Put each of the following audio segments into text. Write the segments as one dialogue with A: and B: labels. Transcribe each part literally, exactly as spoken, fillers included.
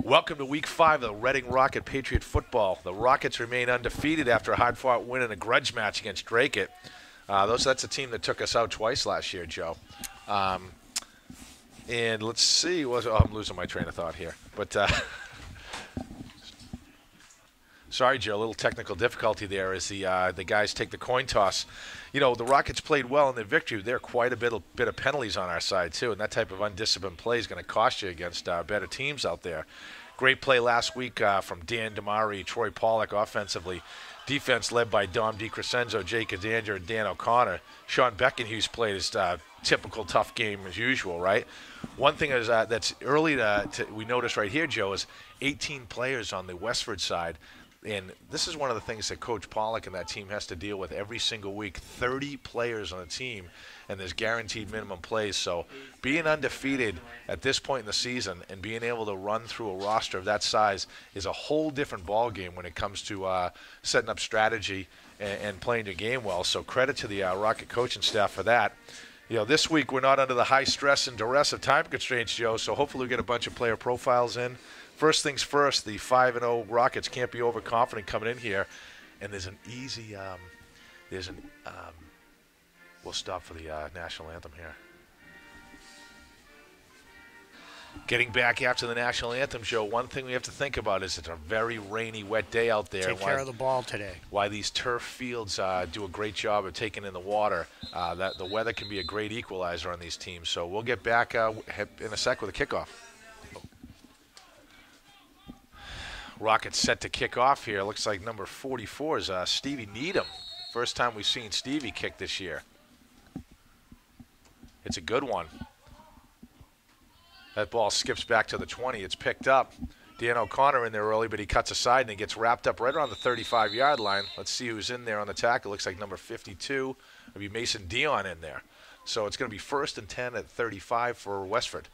A: Welcome to week five of the Reading Rocket Patriot football. The Rockets remain undefeated after a hard-fought win in a grudge match against Drake-It. Uh, those, that's a team that took us out twice last year, Joe. Um, and let's see. Was, oh, I'm losing my train of thought here. But uh, sorry, Joe, a little technical difficulty there as the uh, the guys take the coin toss. You know, the Rockets played well in their victory. There are quite a bit of, bit of penalties on our side, too, and that type of undisciplined play is going to cost you against uh, better teams out there. Great play last week uh, from Dan Damari, Troy Pollock offensively. Defense led by Dom DiCrescenzo, Jay Kadander, and Dan O'Connor. Sean Beckenhuis played his uh, typical tough game as usual, right? One thing is uh, that's early to, to we noticed right here, Joe, is eighteen players on the Westford side. And this is one of the things that Coach Pollock and that team has to deal with every single week. thirty players on a team, and there's guaranteed minimum plays. So being undefeated at this point in the season and being able to run through a roster of that size is a whole different ballgame when it comes to uh, setting up strategy and, and playing your game well. So credit to the uh, Rocket coaching staff for that. You know, this week we're not under the high stress and duress of time constraints, Joe, so hopefully we get a bunch of player profiles in. First things first, the five and oh Rockets can't be overconfident coming in here. And there's an easy, um, there's an, um, we'll stop for the uh, national anthem here. Getting back after the national anthem, Joe, one thing we have to think about is it's a very rainy, wet day out there.
B: Take care why, of the ball today.
A: Why these turf fields uh, do a great job of taking in the water. Uh, that the weather can be a great equalizer on these teams. So we'll get back uh, in a sec with a kickoff. Rockets set to kick off here. Looks like number forty-four is uh, Stevie Needham. First time we've seen Stevie kick this year. It's a good one. That ball skips back to the twenty. It's picked up. Dan O'Connor in there early, but he cuts aside and he gets wrapped up right around the thirty-five yard line. Let's see who's in there on the tackle. Looks like number fifty-two. It'll be Mason Dion in there. So it's going to be first and ten at thirty-five for Westford.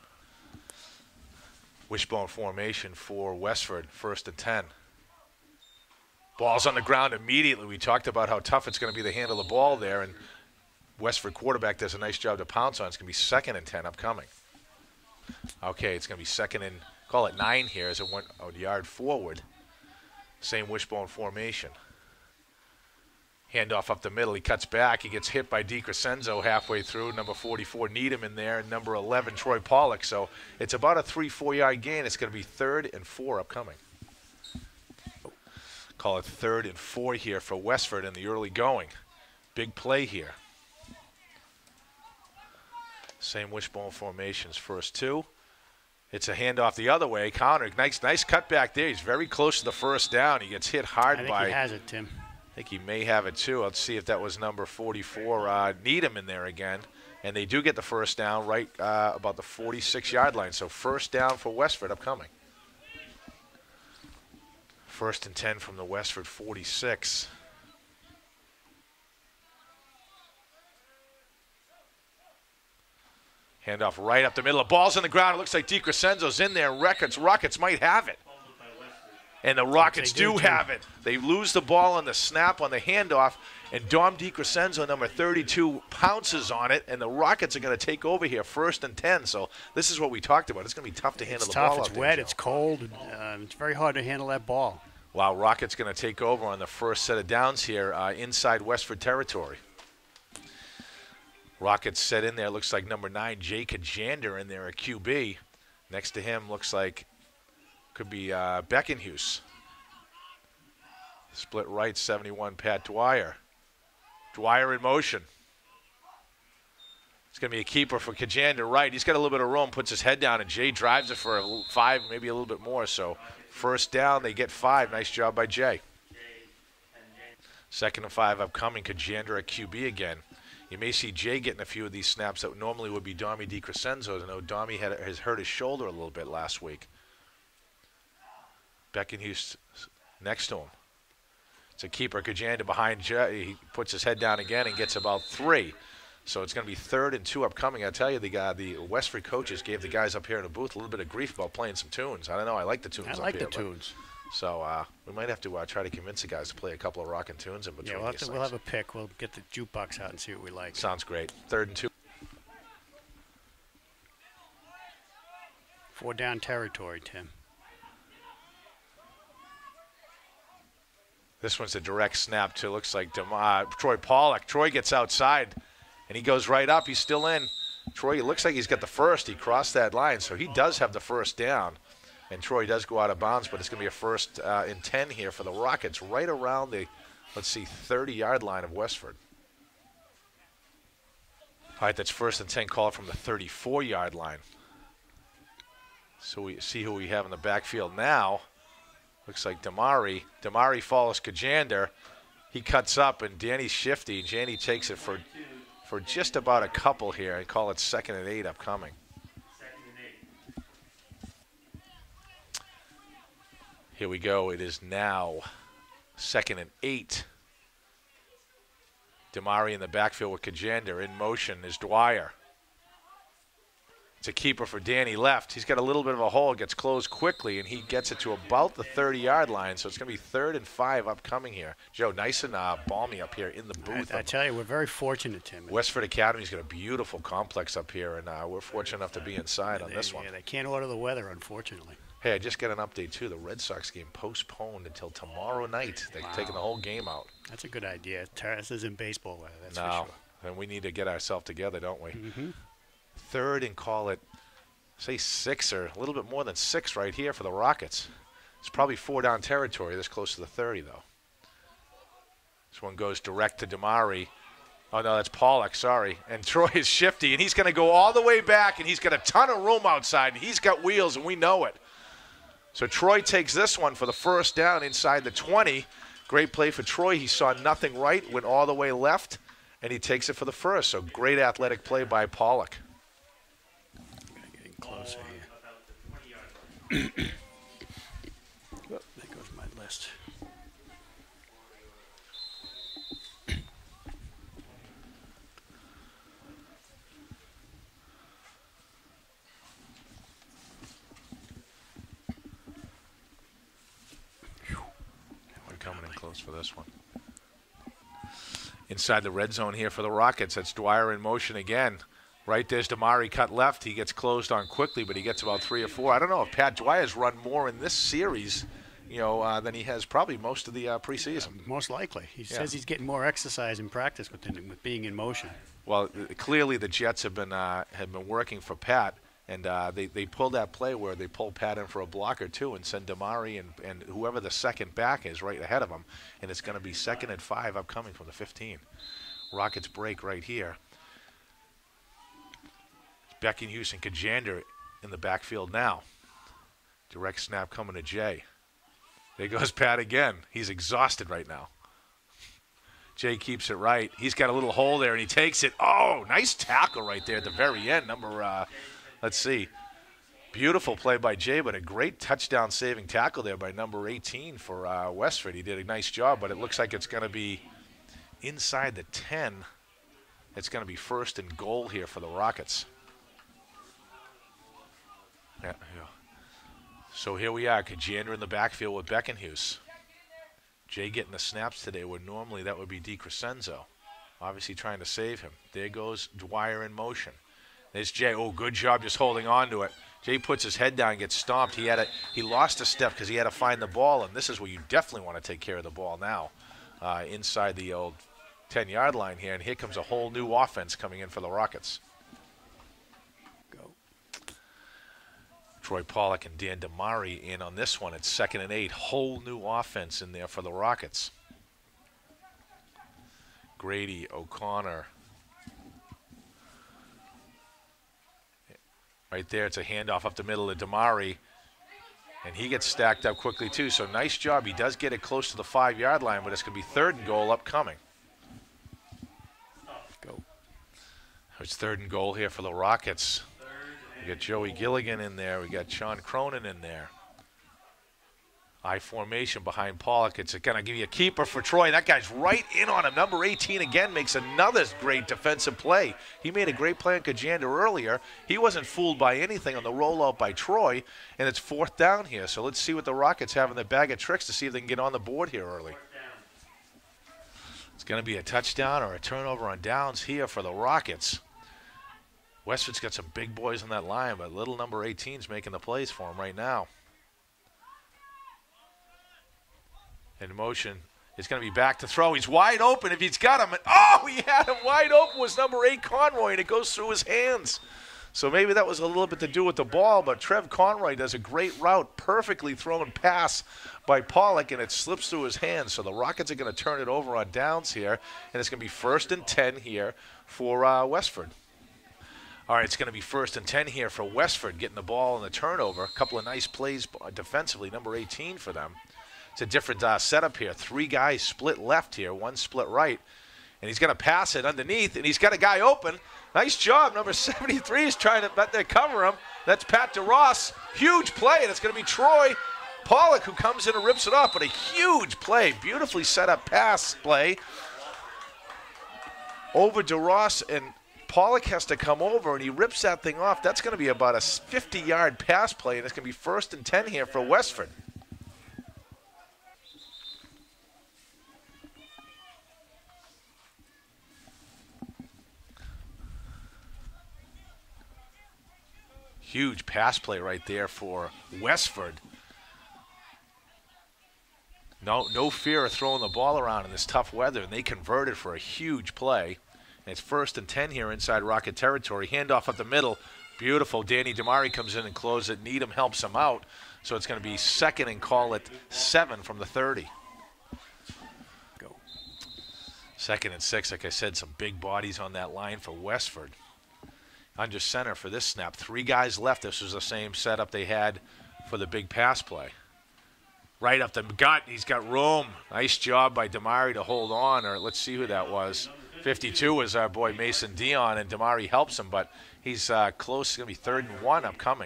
A: Wishbone formation for Westford, first and ten. Ball's on the ground immediately. We talked about how tough it's going to be to handle the ball there, and Westford quarterback does a nice job to pounce on. It's going to be second and ten upcoming. Okay, it's going to be second and, call it nine here as it went a yard forward. Same wishbone formation. Handoff up the middle. He cuts back. He gets hit by DiCrescenzo halfway through. Number forty-four, Needham in there. And number eleven, Troy Pollock. So it's about a three, four-yard gain. It's going to be third and four upcoming. Call it third and four here for Westford in the early going. Big play here. Same wishbone formations, first two. It's a handoff the other way. Counter. Nice, nice cut back there. He's very close to the first down. He gets hit hard
B: I think
A: by.
B: He has it, Tim.
A: I think he may have it too. Let's see if that was number forty-four, uh, Needham in there again. And they do get the first down right uh, about the forty-six yard line. So first down for Westford upcoming. First and ten from the Westford forty-six. Handoff right up the middle. The ball's on the ground. It looks like DiCrescenzo's in there. Records, Rockets might have it. And the Rockets do, do have it. They lose the ball on the snap, on the handoff, and Dom DiCrescenzo, number thirty-two, pounces on it, and the Rockets are going to take over here, first and ten. So this is what we talked about. It's going to be tough to handle
B: it's
A: the
B: tough,
A: ball
B: It's
A: out
B: tough. It's wet.
A: there,
B: It's cold. Uh, it's very hard to handle that ball.
A: Wow, Rockets going to take over on the first set of downs here uh, inside Westford territory. Rockets set in there. Looks like number nine, Jay Kadander in there at Q B. Next to him looks like could be uh, Beckenhuis. Split right, seventy-one, Pat Dwyer. Dwyer in motion. It's going to be a keeper for Kadander right. He's got a little bit of room, puts his head down, and Jay drives it for a five, maybe a little bit more. So first down, they get five. Nice job by Jay. Second and five upcoming. Kadander at Q B again. You may see Jay getting a few of these snaps that normally would be Domi DiCrescenzo. I know Domi had, has hurt his shoulder a little bit last week. Beckenhuis next to him. It's a keeper. Kadander behind Jay. He puts his head down again and gets about three. So it's going to be third and two upcoming. I tell you, the guy, the Westford coaches gave the guys up here in the booth a little bit of grief about playing some tunes. I don't know. I like the tunes
B: I
A: up
B: like
A: here,
B: the tunes.
A: So uh, we might have to uh, try to convince the guys to play a couple of rockin' tunes in between.
B: Yeah, we'll have,
A: these
B: to, we'll have a pick. We'll get the jukebox out and see what we like.
A: Sounds great. Third and two.
B: Four down territory, Tim.
A: This one's a direct snap to, looks like Dem- uh, Troy Pollock. Troy gets outside, and he goes right up. He's still in. Troy, it looks like he's got the first. He crossed that line, so he does have the first down. And Troy does go out of bounds, but it's going to be a first uh, and ten here for the Rockets, right around the, let's see, thirty-yard line of Westford. All right, that's first and ten called from the thirty-four-yard line. So we see who we have in the backfield now. Looks like Damari. Damari follows Kajander. He cuts up, and Danny's shifty. Danny takes it for for just about a couple here and call it second and eight upcoming. Here we go. It is now second and eight. Damari in the backfield with Kajander. In motion is Dwyer. It's a keeper for Danny left. He's got a little bit of a hole. Gets closed quickly, and he gets it to about the thirty-yard line. So it's going to be third and five upcoming here. Joe, nice and uh, balmy up here in the booth.
B: I, I tell you, we're very fortunate, Tim.
A: Westford Academy's got a beautiful complex up here, and uh, we're fortunate enough to be inside
B: yeah,
A: on
B: they,
A: this one.
B: Yeah, they can't order the weather, unfortunately.
A: Hey, I just got an update, too. The Red Sox game postponed until tomorrow night. They're
B: Wow.
A: taking the whole game out.
B: That's a good idea. This isn't baseball weather, that's
A: no,
B: for sure.
A: And we need to get ourselves together, don't we?
B: Mm-hmm.
A: Third and call it, say, six or a little bit more than six right here for the Rockets. It's probably four down territory this close to the thirty, though. This one goes direct to Damari. Oh, no, that's Pollock, sorry. And Troy is shifty, and he's going to go all the way back, and he's got a ton of room outside, and he's got wheels, and we know it. So Troy takes this one for the first down inside the twenty. Great play for Troy. He saw nothing right, went all the way left, and he takes it for the first. So great athletic play by Pollock.
B: Getting closer here. There goes my list.
A: Coming in close for this one. Inside the red zone here for the Rockets. That's Dwyer in motion again. Right there's Damari cut left. He gets closed on quickly, but he gets about three or four. I don't know if Pat Dwyer's run more in this series, you know, uh, than he has probably most of the uh, preseason.
B: Yeah, most likely. He
A: Yeah.
B: says he's getting more exercise in practice with, him, with being in motion.
A: Well, clearly the Jets have been uh, have been working for Pat. And uh, they, they pulled that play where they pull Pat in for a block or two and send Damari and, and whoever the second back is right ahead of him. And it's going to be second and five upcoming from the fifteen. Rockets break right here. Beckenhuis and Kajander in the backfield now. Direct snap coming to Jay. There goes Pat again. He's exhausted right now. Jay keeps it right. He's got a little hole there, and he takes it. Oh, nice tackle right there at the very end. Number... Uh, Let's see. Beautiful play by Jay, but a great touchdown-saving tackle there by number eighteen for uh, Westford. He did a nice job, but it looks like it's going to be inside the ten. It's going to be first and goal here for the Rockets. Yeah, yeah. So here we are, Kajander in the backfield with Beckenhuis. Jay getting the snaps today, where normally that would be DiCrescenzo. Obviously trying to save him. There goes Dwyer in motion. There's Jay. Oh, good job just holding on to it. Jay puts his head down, gets stomped. He had a, he lost a step because he had to find the ball, and this is where you definitely want to take care of the ball now, uh, inside the old ten-yard line here. And here comes a whole new offense coming in for the Rockets.
B: Go.
A: Troy Pollock and Dan Damari in on this one. It's second and eight. Whole new offense in there for the Rockets. Grady, O'Connor. Right there, it's a handoff up the middle to Damari. And he gets stacked up quickly, too. So nice job. He does get it close to the five-yard line, but it's going to be third and goal upcoming.
B: Go.
A: It's third and goal here for the Rockets. We got Joey Gilligan in there. We got Sean Cronin in there. I formation behind Pollock. It's going to give you a keeper for Troy. That guy's right in on him. Number eighteen again makes another great defensive play. He made a great play on Kajander earlier. He wasn't fooled by anything on the rollout by Troy, and it's fourth down here. So let's see what the Rockets have in their bag of tricks to see if they can get on the board here early. It's going to be a touchdown or a turnover on downs here for the Rockets. Westford's got some big boys on that line, but little number eighteen's making the plays for him right now. In motion He's going to be back to throw. He's wide open if he's got him. And, oh, he had him wide open was number eight Conroy, and it goes through his hands. So maybe that was a little bit to do with the ball, but Trev Conroy does a great route, perfectly thrown pass by Pollock, and it slips through his hands. So the Rockets are going to turn it over on downs here, and it's going to be first and ten here for uh, Westford. All right, it's going to be first and ten here for Westford, getting the ball and the turnover. A couple of nice plays defensively, number eighteen for them. It's a different uh, setup here. Three guys split left here, one split right. And he's going to pass it underneath, and he's got a guy open. Nice job. Number seventy-three is trying to let they cover him. That's Pat DeRoss. Huge play, and it's going to be Troy Pollock who comes in and rips it off. But a huge play, beautifully set up pass play over DeRoss, and Pollock has to come over, and he rips that thing off. That's going to be about a fifty-yard pass play, and it's going to be first and ten here for Westford. Huge pass play right there for Westford. No, no fear of throwing the ball around in this tough weather, and they converted for a huge play. And it's first and ten here inside Rocket territory. Handoff up the middle. Beautiful. Danny Damari comes in and closes it. Needham helps him out. So it's going to be second and call it seven from the thirty.
B: Go.
A: Second and six. Like I said, some big bodies on that line for Westford. Under center for this snap. Three guys left. This was the same setup they had for the big pass play. Right up the gut. He's got room. Nice job by Damari to hold on. Or let's see who that was. fifty-two was our boy Mason Dion, and Damari helps him, but he's uh, close. It's going to be third and one upcoming.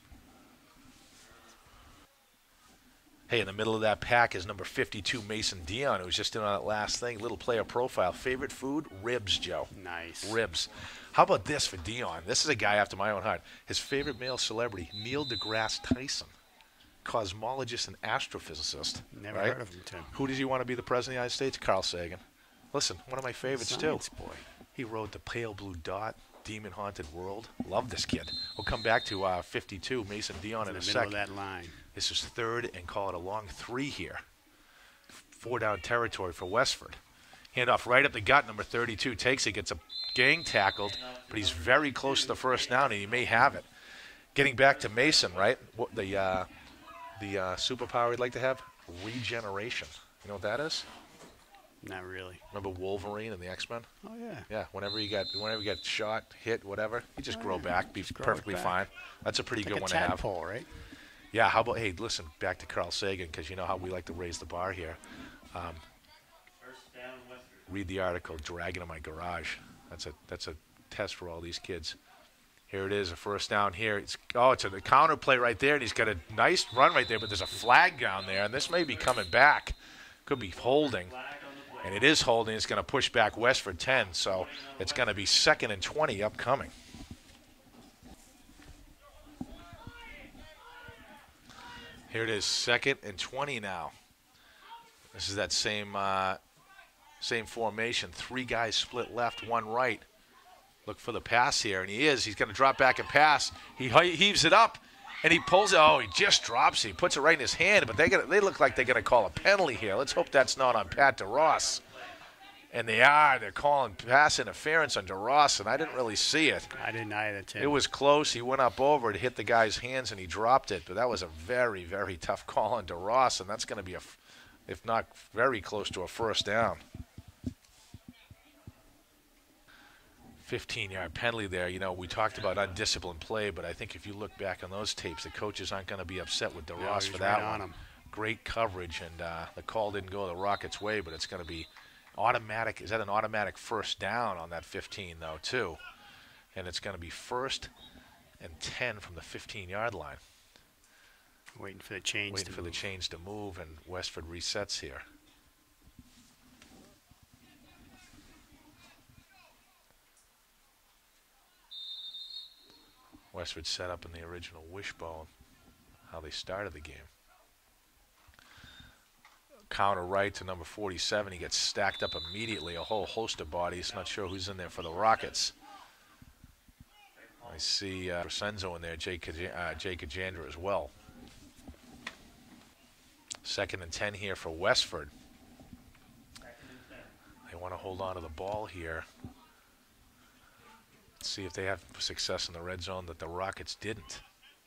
A: Hey, in the middle of that pack is number fifty-two, Mason Dion, who was just in on that last thing. Little player profile. Favorite food? Ribs, Joe.
B: Nice.
A: Ribs. How about this for Dion? This is a guy after my own heart. His favorite male celebrity, Neil deGrasse Tyson, cosmologist and astrophysicist.
B: Never
A: right?
B: heard of him, Tim.
A: Who does he want to be the president of the United States? Carl Sagan. Listen, one of my favorites,
B: Science
A: too.
B: boy.
A: He wrote The Pale Blue Dot, Demon Haunted World. Love this kid. We'll come back to uh, fifty-two, Mason Dion, in,
B: in
A: a
B: the middle
A: sec.
B: of that line.
A: This is third and call it a long three here. Four down territory for Westford. Handoff right up the gut. Number thirty-two takes it, gets a gang tackled, but he's very close to the first down, and he may have it. Getting back to Mason, right? What the uh, the uh, superpower he'd like to have? Regeneration. You know what that is?
B: Not really.
A: Remember Wolverine and the X-Men?
B: Oh, yeah.
A: Yeah, whenever you got whenever you got shot, hit, whatever, you just
B: Oh,
A: grow
B: yeah.
A: back, be
B: Just grow
A: perfectly
B: back.
A: fine. That's a pretty
B: Like
A: good
B: a
A: one to have.
B: tadpole, right?
A: Yeah, how about, hey, listen, back to Carl Sagan, because you know how we like to raise the bar here. Um, read the article, Dragging in My Garage. That's a that's a test for all these kids. Here it is, a first down here. It's, oh, it's a the counter play right there, and he's got a nice run right there, but there's a flag down there, and this may be coming back. Could be holding, and it is holding. It's going to push back Westford ten, so it's going to be second and twenty upcoming. Here it is, second and twenty now. This is that same uh, same formation. Three guys split left, one right. Look for the pass here, and he is. He's going to drop back and pass. He heaves it up, and he pulls it. Oh, he just drops it. He puts it right in his hand, but they gonna, they look like they're going to call a penalty here. Let's hope that's not on Pat DeRoss. And they are. They're calling pass interference on DeRoss, and I didn't really see it.
B: I didn't either, Tim.
A: It was close. He went up over it, hit the guy's hands, and he dropped it. But that was a very, very tough call on DeRoss, and that's going to be, a, if not very close to a first down. fifteen-yard penalty there. You know, we talked about undisciplined play, but I think if you look back on those tapes, the coaches aren't going to be upset with DeRoss
B: No,
A: for
B: he's
A: that
B: right on
A: one.
B: him.
A: Great coverage, and uh, the call didn't go the Rockets' way, but it's going to be automatic. Is that an automatic first down on that fifteen, though, too? And it's going to be first and ten from the fifteen-yard line.
B: Waiting for the change
A: Waiting
B: to
A: for
B: move.
A: the change to move, and Westford resets here. Westford set up in the original wishbone, how they started the game. Counter right to number forty-seven. He gets stacked up immediately, a whole host of bodies. Not sure who's in there for the Rockets. I see uh, Crescenzo in there, Jake, uh, Jake Kajandra as well. Second and ten here for Westford. to hold on to the ball here. See if they have success in the red zone that the Rockets didn't.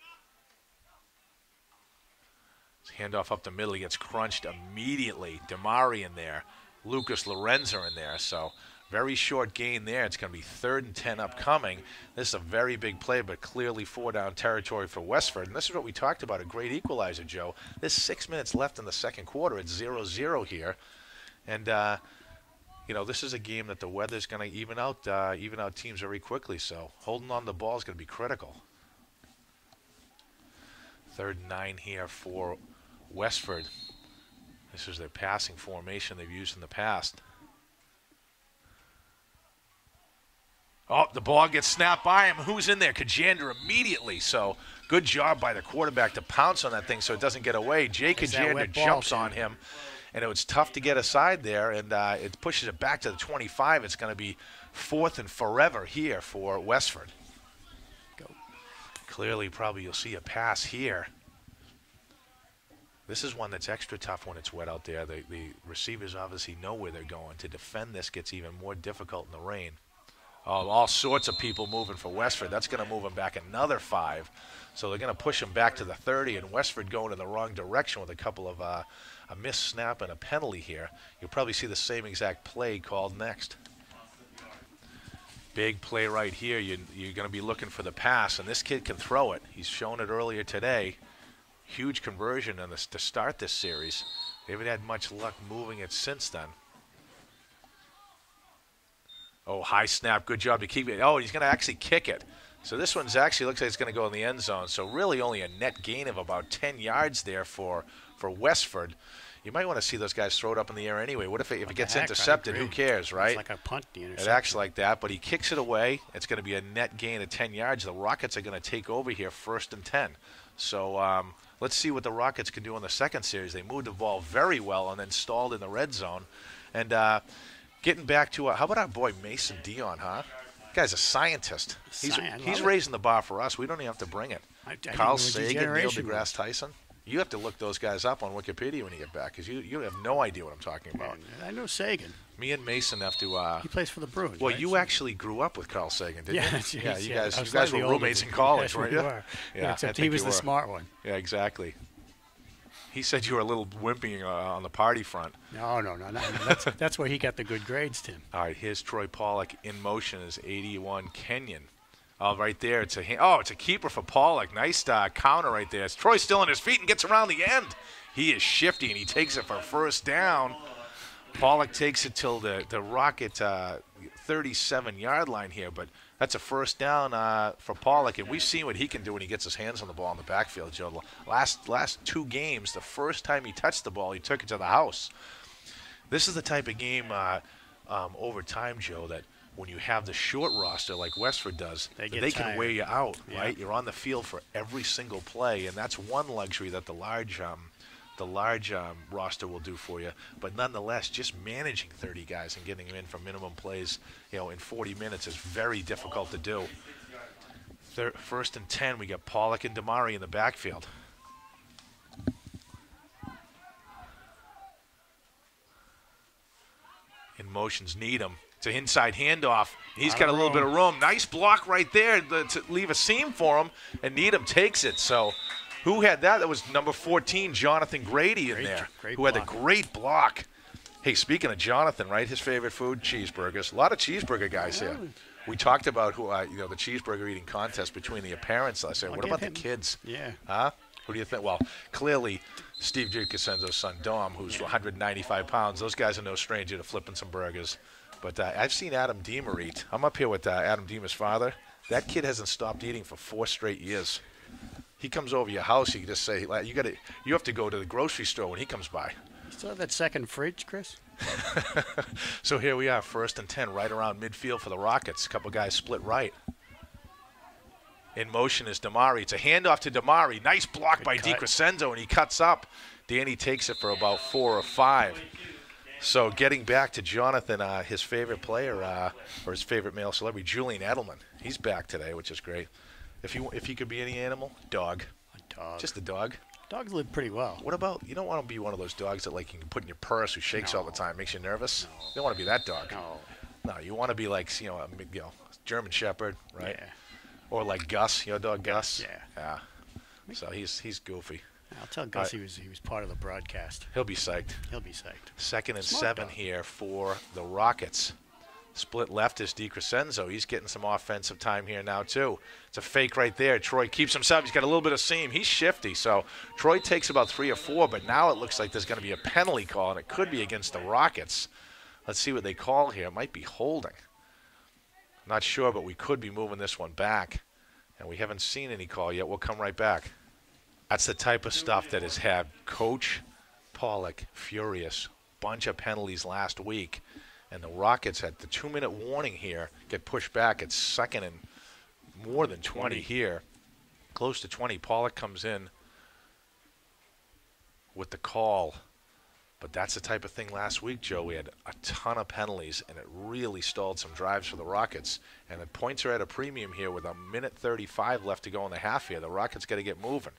A: Handoff up the middle. He gets crunched immediately. Damari in there. Lucas Lorenzo in there. So very short gain there. It's going to be third and ten upcoming. This is a very big play, but clearly four down territory for Westford. And this is what we talked about, a great equalizer, Joe. There's six minutes left in the second quarter. It's zero zero here. And, uh, you know, this is a game that the weather's going to even out, uh, even out teams very quickly. So holding on to the ball is going to be critical. Third and nine here for Westford. This is their passing formation they've used in the past. Oh, the ball gets snapped by him. Who's in there? Kajander immediately. So good job by the quarterback to pounce on that thing so it doesn't get away. Jay Kajander jumps on him, and it was tough to get aside there, and uh, it pushes it back to the twenty-five. It's going to be fourth and forever here for Westford. Go. Clearly, probably you'll see a pass here. This is one that's extra tough when it's wet out there. The, the receivers obviously know where they're going. To defend this gets even more difficult in the rain. Oh, all sorts of people moving for Westford. That's going to move them back another five. So they're going to push them back to the thirty, and Westford going in the wrong direction with a couple of uh, a missed snap and a penalty here. You'll probably see the same exact play called next. Big play right here. You, you're going to be looking for the pass, and this kid can throw it. He's shown it earlier today. Huge conversion on this to start this series. They haven't had much luck moving it since then. Oh, high snap. Good job to keep it. Oh, he's going to actually kick it. So this one's actually looks like it's going to go in the end zone. So really only a net gain of about ten yards there for, for Westford. You might want to see those guys throw it up in the air anyway. What if it, if it gets intercepted? Who cares, right?
B: It's like a punt, the interception.
A: It acts like that, but he kicks it away. It's going to be a net gain of ten yards. The Rockets are going to take over here first and ten. So um, let's see what the Rockets can do in the second series. They moved the ball very well and then stalled in the red zone. And uh, getting back to, uh, how about our boy Mason Dion, huh? Guy's a scientist. He's,
B: Sci-
A: he's
B: it.
A: raising the bar for us. We don't even have to bring it.
B: I, I
A: Carl
B: didn't know what
A: Sagan, Neil
B: degeneration
A: deGrasse Tyson. You have to look those guys up on Wikipedia when you get back because you, you have no idea what I'm talking about.
B: was. I know Sagan.
A: Me and Mason have to. Uh,
B: He plays for the Bruins.
A: well,
B: right?
A: you
B: So-
A: actually grew up with Carl Sagan, didn't
B: Yeah,
A: you?
B: geez,
A: yeah, you
B: yeah.
A: guys,
B: I
A: you
B: was
A: guys were
B: slightly older
A: roommates
B: than
A: in
B: you.
A: college,
B: Yes,
A: weren't
B: we
A: you?
B: were.
A: Yeah,
B: Yeah,
A: I
B: except
A: think
B: he was
A: you
B: the
A: were.
B: smart one.
A: Yeah, exactly. He said you were a little wimpy uh, on the party front.
B: No, no, no, no. no. That's that's where he got the good grades, Tim.
A: All right, here's Troy Pollock in motion as eighty-one Kenyon. Oh, right there. It's a hand. Oh, it's a keeper for Pollock. Nice uh, counter right there. It's Troy still on his feet and gets around the end. He is shifty, and he takes it for first down. Pollock takes it till the, the Rocket uh, thirty-seven-yard line here, but that's a first down uh, for Pollock, and we've seen what he can do when he gets his hands on the ball in the backfield, Joe. Last, last two games, the first time he touched the ball, he took it to the house. This is the type of game uh, um, over time, Joe, that when you have the short roster like Westford does,
B: They
A: that
B: get
A: they can
B: tired.
A: wear you out,
B: Yeah.
A: right? You're on the field for every single play, and that's one luxury that the large um, the large um, roster will do for you. But nonetheless, just managing thirty guys and getting them in for minimum plays, you know, in forty minutes is very difficult to do. Thir- first and ten, we got Pollock and Damari in the backfield. In motions, Needham. It's an inside handoff. He's
B: Lot
A: got a
B: of
A: little bit
B: room.
A: of room. Nice block right there to, to leave a seam for him, and Needham takes it. So who had that? That was number fourteen, Jonathan Grady in
B: Great-
A: there,
B: great
A: who had the
B: block.
A: great block. Hey, speaking of Jonathan, right, his favorite food, cheeseburgers. A lot of cheeseburger guys here. We talked about who, uh, you know, the cheeseburger eating contest between the parents last year.
B: I'll
A: What
B: give
A: about
B: him-
A: the kids?
B: Yeah.
A: Huh? Who do you think? Well, clearly, Steve Giacosenzo's son, Dom, who's one hundred ninety-five pounds. Those guys are no stranger to flipping some burgers. But uh, I've seen Adam Deemer eat. I'm up here with uh, Adam Deemer's father. That kid hasn't stopped eating for four straight years. He comes over your house, you can just say, like, you got to, you have to go to the grocery store when he comes by.
B: You still have that second fridge, Chris?
A: So here we are, first and ten, right around midfield for the Rockets. A couple guys split right. In motion is Damari. It's a handoff to Damari. Nice block
B: Good
A: by
B: cut.
A: DiCrescenzo, and he cuts up. Danny takes it for about four or five. So getting back to Jonathan, uh, his favorite player, uh, or his favorite male celebrity, Julian Edelman. He's back today, which is great. If he if he could be any animal, dog.
B: A dog.
A: Just a dog.
B: Dogs live pretty well.
A: What about, you don't want to be one of those dogs that like you can put in your purse who shakes
B: No.
A: all the time, makes you nervous?
B: No.
A: You don't want to be that dog.
B: No.
A: No, you want to be like, you know, a, you know, German Shepherd, right?
B: Yeah.
A: Or like Gus, your dog Gus.
B: Yeah.
A: Yeah. So he's he's goofy.
B: I'll tell Gus
A: Uh,
B: he was he was part of the broadcast.
A: He'll be psyched.
B: He'll be psyched.
A: Second and
B: Smart
A: seven
B: dog.
A: here for the Rockets. Split left is DiCrescenzo. He's getting some offensive time here now, too. It's a fake right there. Troy keeps himself. He's got a little bit of seam. He's shifty. So Troy takes about three or four, but now it looks like there's going to be a penalty call, and it could be against the Rockets. Let's see what they call here. It might be holding. Not sure, but we could be moving this one back. And we haven't seen any call yet. We'll come right back. That's the type of stuff that has had Coach Pollock furious. Bunch of penalties last week. And the Rockets at the two-minute warning here get pushed back. It's second and more than twenty, twenty here. Close to twenty. Pollock comes in with the call. But that's the type of thing last week, Joe. We had a ton of penalties, and it really stalled some drives for the Rockets. And the points are at a premium here with a minute thirty-five left to go in the half here. The Rockets got to get moving.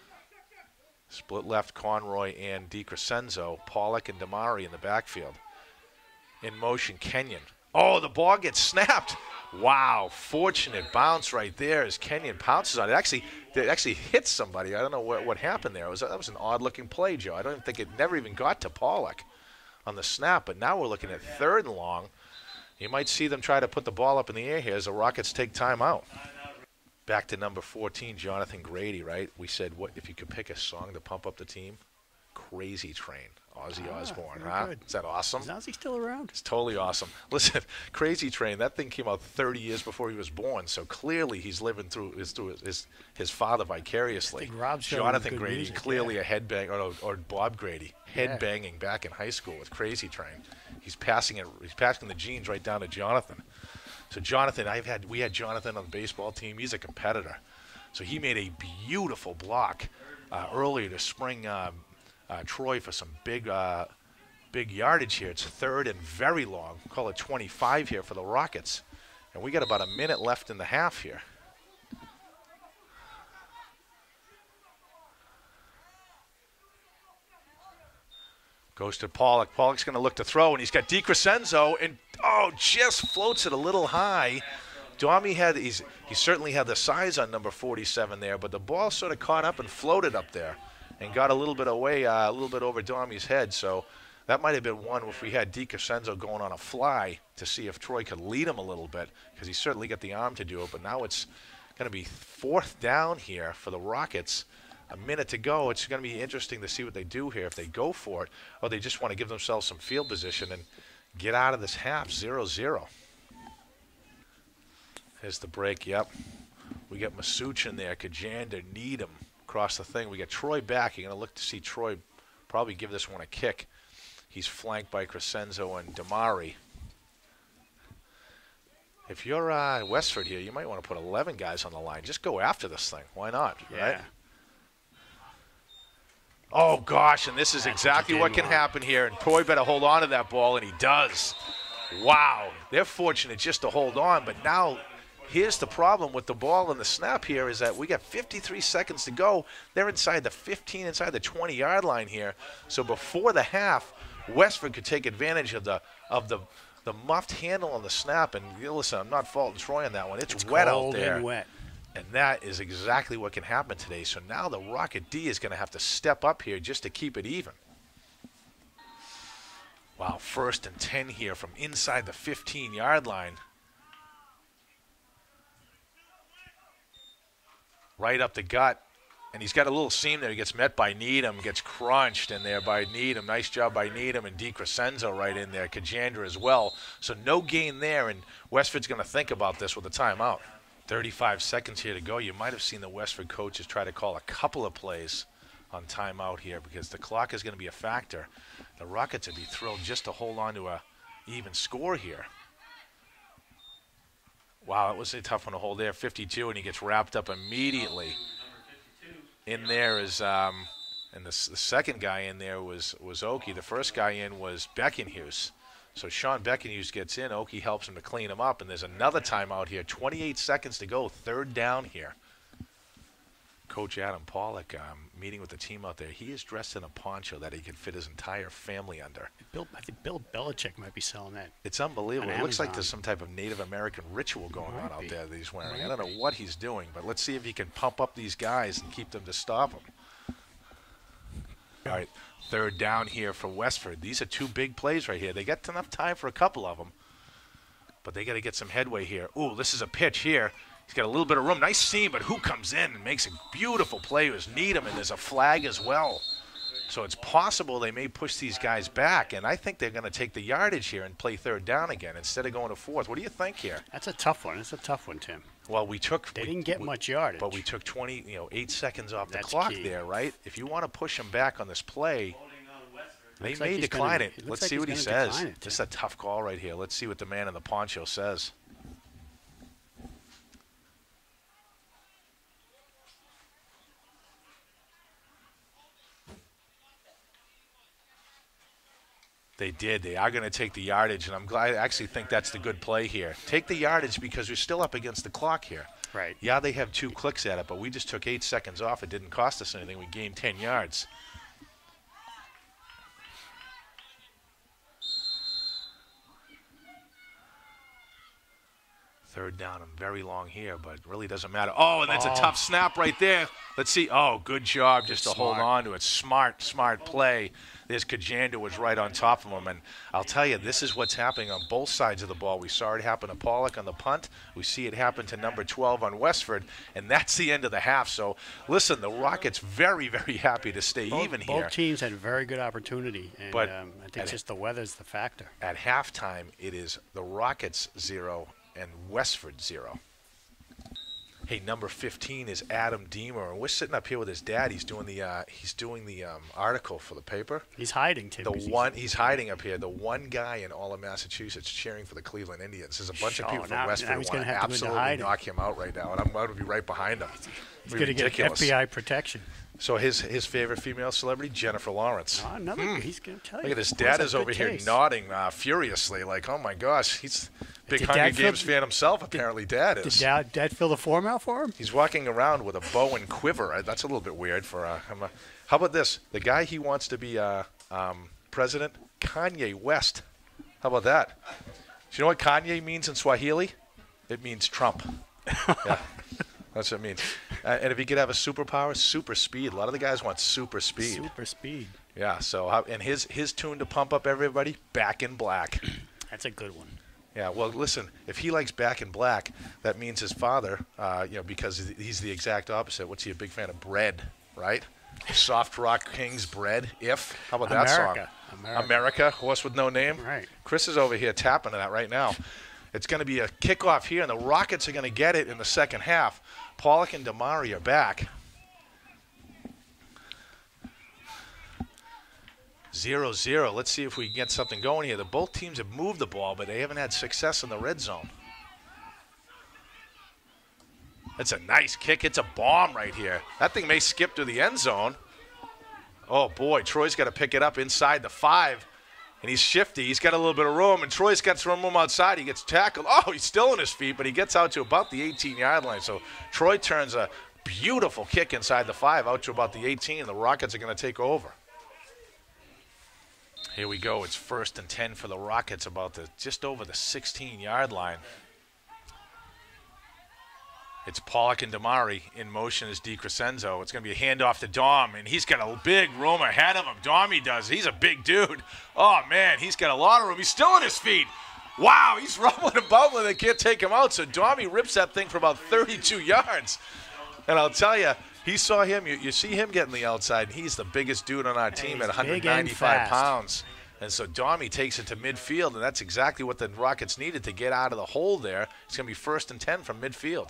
A: Split left, Conroy and DiCrescenzo. Pollock and Damari in the backfield. In motion, Kenyon. Oh, the ball gets snapped. Wow, fortunate bounce right there as Kenyon pounces on it. Actually, it actually hit somebody. I don't know what, what happened there. It was, that was an odd-looking play, Joe. I don't even think it never even got to Pollock on the snap, but now we're looking at third and long. You might see them try to put the ball up in the air here as the Rockets take time out. Back to number fourteen, Jonathan Grady, right? We said, what if you could pick a song to pump up the team? Crazy Train, Ozzy
B: Ah,
A: Osbourne,
B: very
A: huh?
B: good.
A: Is that awesome?
B: Is Ozzy still around?
A: It's totally awesome. Listen, Crazy Train, that thing came out thirty years before he was born, so clearly he's living through his through his, his father vicariously.
B: I think Rob's showing
A: Jonathan
B: good
A: Grady,
B: music,
A: clearly
B: yeah.
A: a headbang, or, or Bob Grady,
B: Yeah.
A: headbanging back in high school with Crazy Train. He's passing it. He's passing the genes right down to Jonathan. So Jonathan, I've had we had Jonathan on the baseball team. He's a competitor, so he made a beautiful block uh, earlier to spring um, uh, Troy for some big. Uh, Big yardage here. It's third and very long. Call it twenty-five here for the Rockets. And we got about a minute left in the half here. Goes to Pollock. Pollock's going to look to throw, and he's got DiCrescenzo, and oh, just floats it a little high. Domi had, he's, he certainly had the size on number forty-seven there, but the ball sort of caught up and floated up there and got a little bit away, uh, a little bit over Domi's head. So that might have been one if we had DiCrescenzo going on a fly to see if Troy could lead him a little bit, because he certainly got the arm to do it. But now it's going to be fourth down here for the Rockets. A minute to go. It's going to be interesting to see what they do here, if they go for it or they just want to give themselves some field position and get out of this half zero zero. Here's the break, yep. We got Masuch in there, Kajander, Needham across the thing. We got Troy back. You're going to look to see Troy probably give this one a kick. He's flanked by Crescenzo and Damari. If you're uh, Westford here, you might want to put eleven guys on the line. Just go after this thing. Why not?
B: Yeah.
A: Right? Oh, gosh, and this is
B: That's
A: exactly
B: what
A: what
B: you
A: can
B: didn't want.
A: happen here. And Troy better hold on to that ball, and he does. Wow. They're fortunate just to hold on, but now here's the problem with the ball and the snap here is that we got fifty-three seconds to go. They're inside the fifteen, inside the twenty-yard line here. So before the half, Westford could take advantage of the of the the muffed handle on the snap. And you know, listen, I'm not faulting Troy on that one. It's,
B: It's
A: wet
B: cold
A: out there.
B: and wet.
A: And that is exactly what can happen today. So now the Rocket D is going to have to step up here just to keep it even. Wow, first and ten here from inside the fifteen-yard line. Right up the gut. And he's got a little seam there. He gets met by Needham, gets crunched in there by Needham. Nice job by Needham, and DiCrescenzo right in there. Kajander as well. So no gain there, and Westford's going to think about this with a timeout. thirty-five seconds here to go. You might have seen the Westford coaches try to call a couple of plays on timeout here because the clock is going to be a factor. The Rockets would be thrilled just to hold on to a even score here. Wow, it was a tough one to hold there. fifty-two, and he gets wrapped up immediately. In there is, um, and the, the second guy in there was, was Oki. The first guy in was Beckenhuse. So Sean Beckenhuse gets in. Oki helps him to clean him up. And there's another timeout here. twenty-eight seconds to go. Third down here. Coach Adam Pollock um, meeting with the team out there. He is dressed in a poncho that he could fit his entire family under.
B: Bill, I think Bill Belichick might be selling that.
A: It's unbelievable.
B: On
A: It looks like
B: Amazon.
A: there's some type of Native American ritual going
B: Might
A: on out
B: be.
A: there that he's wearing.
B: Might
A: I don't know
B: be.
A: what he's doing, but let's see if he can pump up these guys and keep them to stop them. All right, third down here for Westford. These are two big plays right here. They got enough time for a couple of them, but they got to get some headway here. Ooh, this is a pitch here. He's got a little bit of room. Nice seam, but who comes in and makes a beautiful play? It was Needham, and there's a flag as well. So it's possible they may push these guys back, and I think they're going to take the yardage here and play third down again instead of going to fourth. What do you think here?
B: That's a tough one. It's a tough one, Tim.
A: Well, we took.
B: They
A: we,
B: didn't get
A: we,
B: much yardage.
A: But we took twenty, you know, eight seconds off
B: That's
A: the clock
B: key.
A: there, right? If you want to push them back on this play, they
B: Looks
A: may
B: like he's
A: decline
B: gonna-
A: it.
B: it looks
A: Let's
B: like
A: see
B: he's
A: what he
B: gonna
A: says.
B: decline it,
A: This is a tough call right here. Let's see what the man in the poncho says. They did. They are going to take the yardage, and I'm glad. I actually think that's the good play here. Take the yardage because we're still up against the clock here.
B: Right.
A: Yeah, they have two clicks at it, but we just took eight seconds off. It didn't cost us anything. We gained ten yards. Third down and very long here, but it really doesn't matter. Oh, and that's
B: Oh.
A: a tough snap right there. Let's see. Oh, good job just to hold
B: Smart.
A: on to it. Smart, smart play. There's Kajanda was right on top of him. And I'll tell you, this is what's happening on both sides of the ball. We saw it happen to Pollock on the punt. We see it happen to number twelve on Westford. And that's the end of the half. So, listen, the Rockets very, very happy to stay
B: Both,
A: even
B: both
A: here.
B: teams had a very good opportunity, and
A: But
B: um, I think
A: at-
B: just the weather's the factor.
A: At halftime, it is the Rockets zero and Westford zero. Hey, number fifteen is Adam Deemer, and we're sitting up here with his dad. He's doing the uh, he's doing the um, article for the paper.
B: He's hiding, Tim.
A: The
B: 'cause he's-
A: one he's hiding up here. The one guy in all of Massachusetts cheering for the Cleveland Indians. There's a bunch of
B: Oh,
A: people from
B: now-
A: Westford
B: now
A: who
B: he's
A: want
B: gonna
A: to
B: have to go into
A: absolutely
B: hiding.
A: knock him out right now, and I'm going to be right behind him.
B: He's
A: Be
B: going to get
A: ridiculous.
B: F B I protection.
A: So his his favorite female celebrity, Jennifer Lawrence.
B: Oh, another. He's going to tell you.
A: Look at his
B: Boys
A: dad
B: have
A: is over
B: good
A: here
B: taste.
A: nodding uh, furiously, like, oh my gosh, he's a big
B: Did
A: Hunger
B: Dad fill-
A: Games fan himself. Apparently, Dad
B: Did
A: is.
B: Dad, Dad fill the form out for him?
A: He's walking around with a bow and quiver. Uh, That's a little bit weird for uh, him. Uh, how about this? The guy he wants to be uh, um, president, Kanye West. How about that? Do you know what Kanye means in Swahili? It means Trump. Yeah, that's what it means. Uh, and if he could have a superpower, super speed. A lot of the guys want super speed.
B: Super speed.
A: Yeah. So how, and his his tune to pump up everybody, Back in Black.
B: That's a good one.
A: Yeah, well, listen, if he likes Back in Black, that means his father, uh, you know, because he's the exact opposite. What's he a big fan of? Bread, right? Soft Rock Kings, Bread, If. How about that
B: America.
A: song?
B: America.
A: America, Horse with No Name.
B: Right.
A: Chris is over here tapping to that right now. It's going to be a kickoff here, and the Rockets are going to get it in the second half. Pollock and Damari are back. Zero zero. Let's see if we can get something going here. The both teams have moved the ball, but they haven't had success in the red zone. It's a nice kick. It's a bomb right here. That thing may skip to the end zone. Oh, boy. Troy's got to pick it up inside the five. And he's shifty. He's got a little bit of room. And Troy's got some room outside. He gets tackled. Oh, he's still on his feet, but he gets out to about the eighteen-yard line. So Troy turns a beautiful kick inside the five out to about the eighteen, and the Rockets are going to take over. Here we go. It's first and ten for the Rockets, about the just over the sixteen-yard line. It's Pollock and Damari in motion as DiCrescenzo. It's going to be a handoff to Dom, and he's got a big room ahead of him. Dommy does. He's a big dude. Oh, man, he's got a lot of room. He's still on his feet. Wow, he's rumbling and bumbling. They can't take him out, so Dommy rips that thing for about thirty-two yards. And I'll tell you, he saw him. You, you see him getting the outside, and he's the biggest dude on our team
B: he's
A: at
B: big and
A: one ninety-five
B: fast.
A: pounds. And so Dommy takes it to midfield, and that's exactly what the Rockets needed to get out of the hole there. It's going to be first and ten from midfield.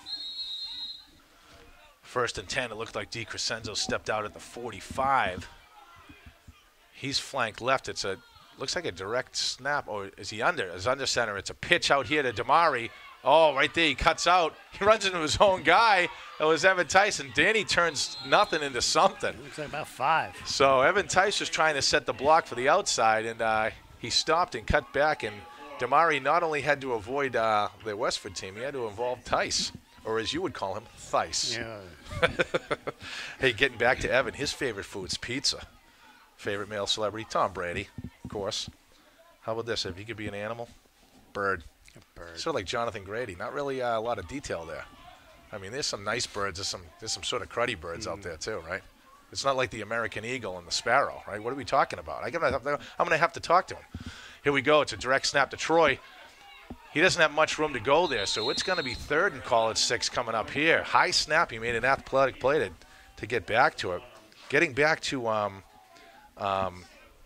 A: First and ten, it looked like DiCrescenzo stepped out at the forty-five. He's flanked left. It's a looks like a direct snap. Or is he under? Is under center. It's a pitch out here to Damari. Oh, right there, he cuts out. He runs into his own guy. It was Evan Tyson. Danny turns nothing into something.
B: Looks like about five.
A: So Evan Tice was trying to set the block for the outside, and uh, he stopped and cut back. And Damari not only had to avoid uh, the Westford team, he had to involve Tice. or as you would call him, Thice.
B: Yeah.
A: Hey, getting back to Evan, his favorite food's pizza. Favorite male celebrity, Tom Brady, of course. How about this? If he could be an animal, bird.
B: A bird.
A: Sort of like Jonathan Grady. Not really uh, a lot of detail there. I mean, there's some nice birds. There's some there's some sort of cruddy birds mm. out there too, right? It's not like the American eagle and the sparrow, right? What are we talking about? I gotta, I'm going to have to talk to him. Here we go. It's a direct snap to Troy. He doesn't have much room to go there, so it's going to be third and call it six coming up here. High snap. He made an athletic play to, to get back to it. Getting back to um, um,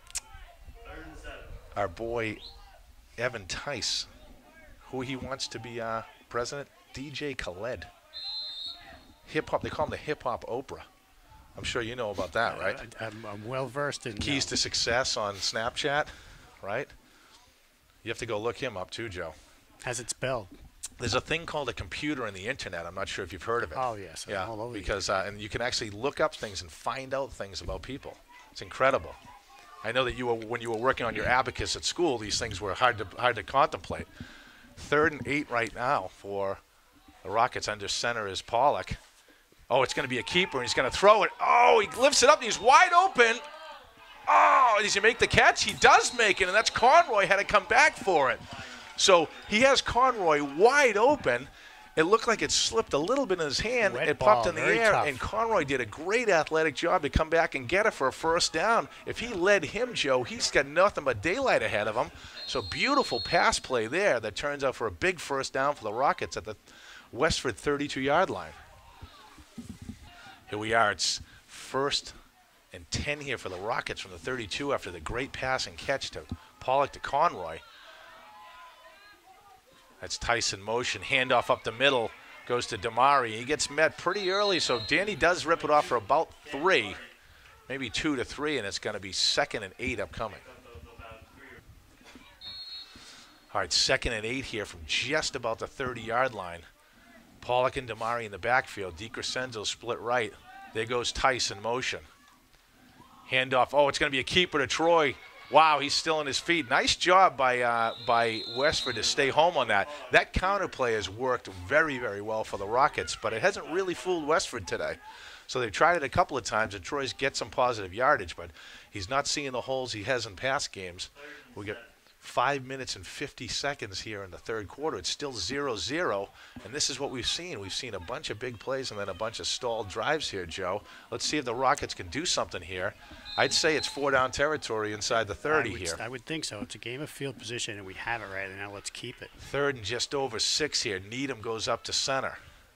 A: our boy Evan Thice, who he wants to be uh, president, D J Khaled. Hip-hop. They call him the hip-hop Oprah. I'm sure you know about that, right?
B: I, I'm, I'm well versed in
A: Keys
B: uh,
A: to Success on Snapchat, right? You have to go look him up too, Joe.
B: How's it spelled?
A: There's a thing called a computer in the internet. I'm not sure if you've heard of it.
B: Oh yes,
A: yeah,
B: all over
A: because uh, and you can actually look up things and find out things about people. It's incredible. I know that you were when you were working on your abacus at school, these things were hard to hard to contemplate. Third and eight right now for the Rockets. Under center is Pollock. Oh, it's going to be a keeper, and he's going to throw it. Oh, he lifts it up, and he's wide open. Oh, does he make the catch? He does make it, and that's Conroy had to come back for it. So he has Conroy wide open. It looked like it slipped a little bit in his hand.
B: Red
A: it
B: ball,
A: popped in the
B: very
A: air,
B: tough.
A: and Conroy did a great athletic job to come back and get it for a first down. If he led him, Joe, he's got nothing but daylight ahead of him. So beautiful pass play there that turns out for a big first down for the Rockets at the Westford thirty-two-yard line. Here we are. It's first and ten here for the Rockets from the thirty-two after the great pass and catch to Pollock to Conroy. That's Tyson motion. Handoff up the middle. Goes to Damari. He gets met pretty early, so Danny does rip it off for about three. Maybe two to three, and it's going to be second and eight upcoming. All right, second and eight here from just about the thirty-yard line. Pollock and Damari in the backfield. DiCrescenzo split right. There goes Tyson motion. Handoff. Oh, it's going to be a keeper to Troy. Wow, he's still on his feet. Nice job by uh, by Westford to stay home on that. That counter play has worked very, very well for the Rockets, but it hasn't really fooled Westford today. So they've tried it a couple of times, and Troy's get some positive yardage, but he's not seeing the holes he has in past games. We get five minutes and fifty seconds here in the third quarter. It's still zero zero, and this is what we've seen. We've seen a bunch of big plays and then a bunch of stalled drives here, Joe. Let's see if the Rockets can do something here. I'd say it's four-down territory inside the thirty
B: I would,
A: here.
B: I would think so. It's a game of field position, and we have it right now. Let's keep it.
A: Third and just over six here. Needham goes up to center.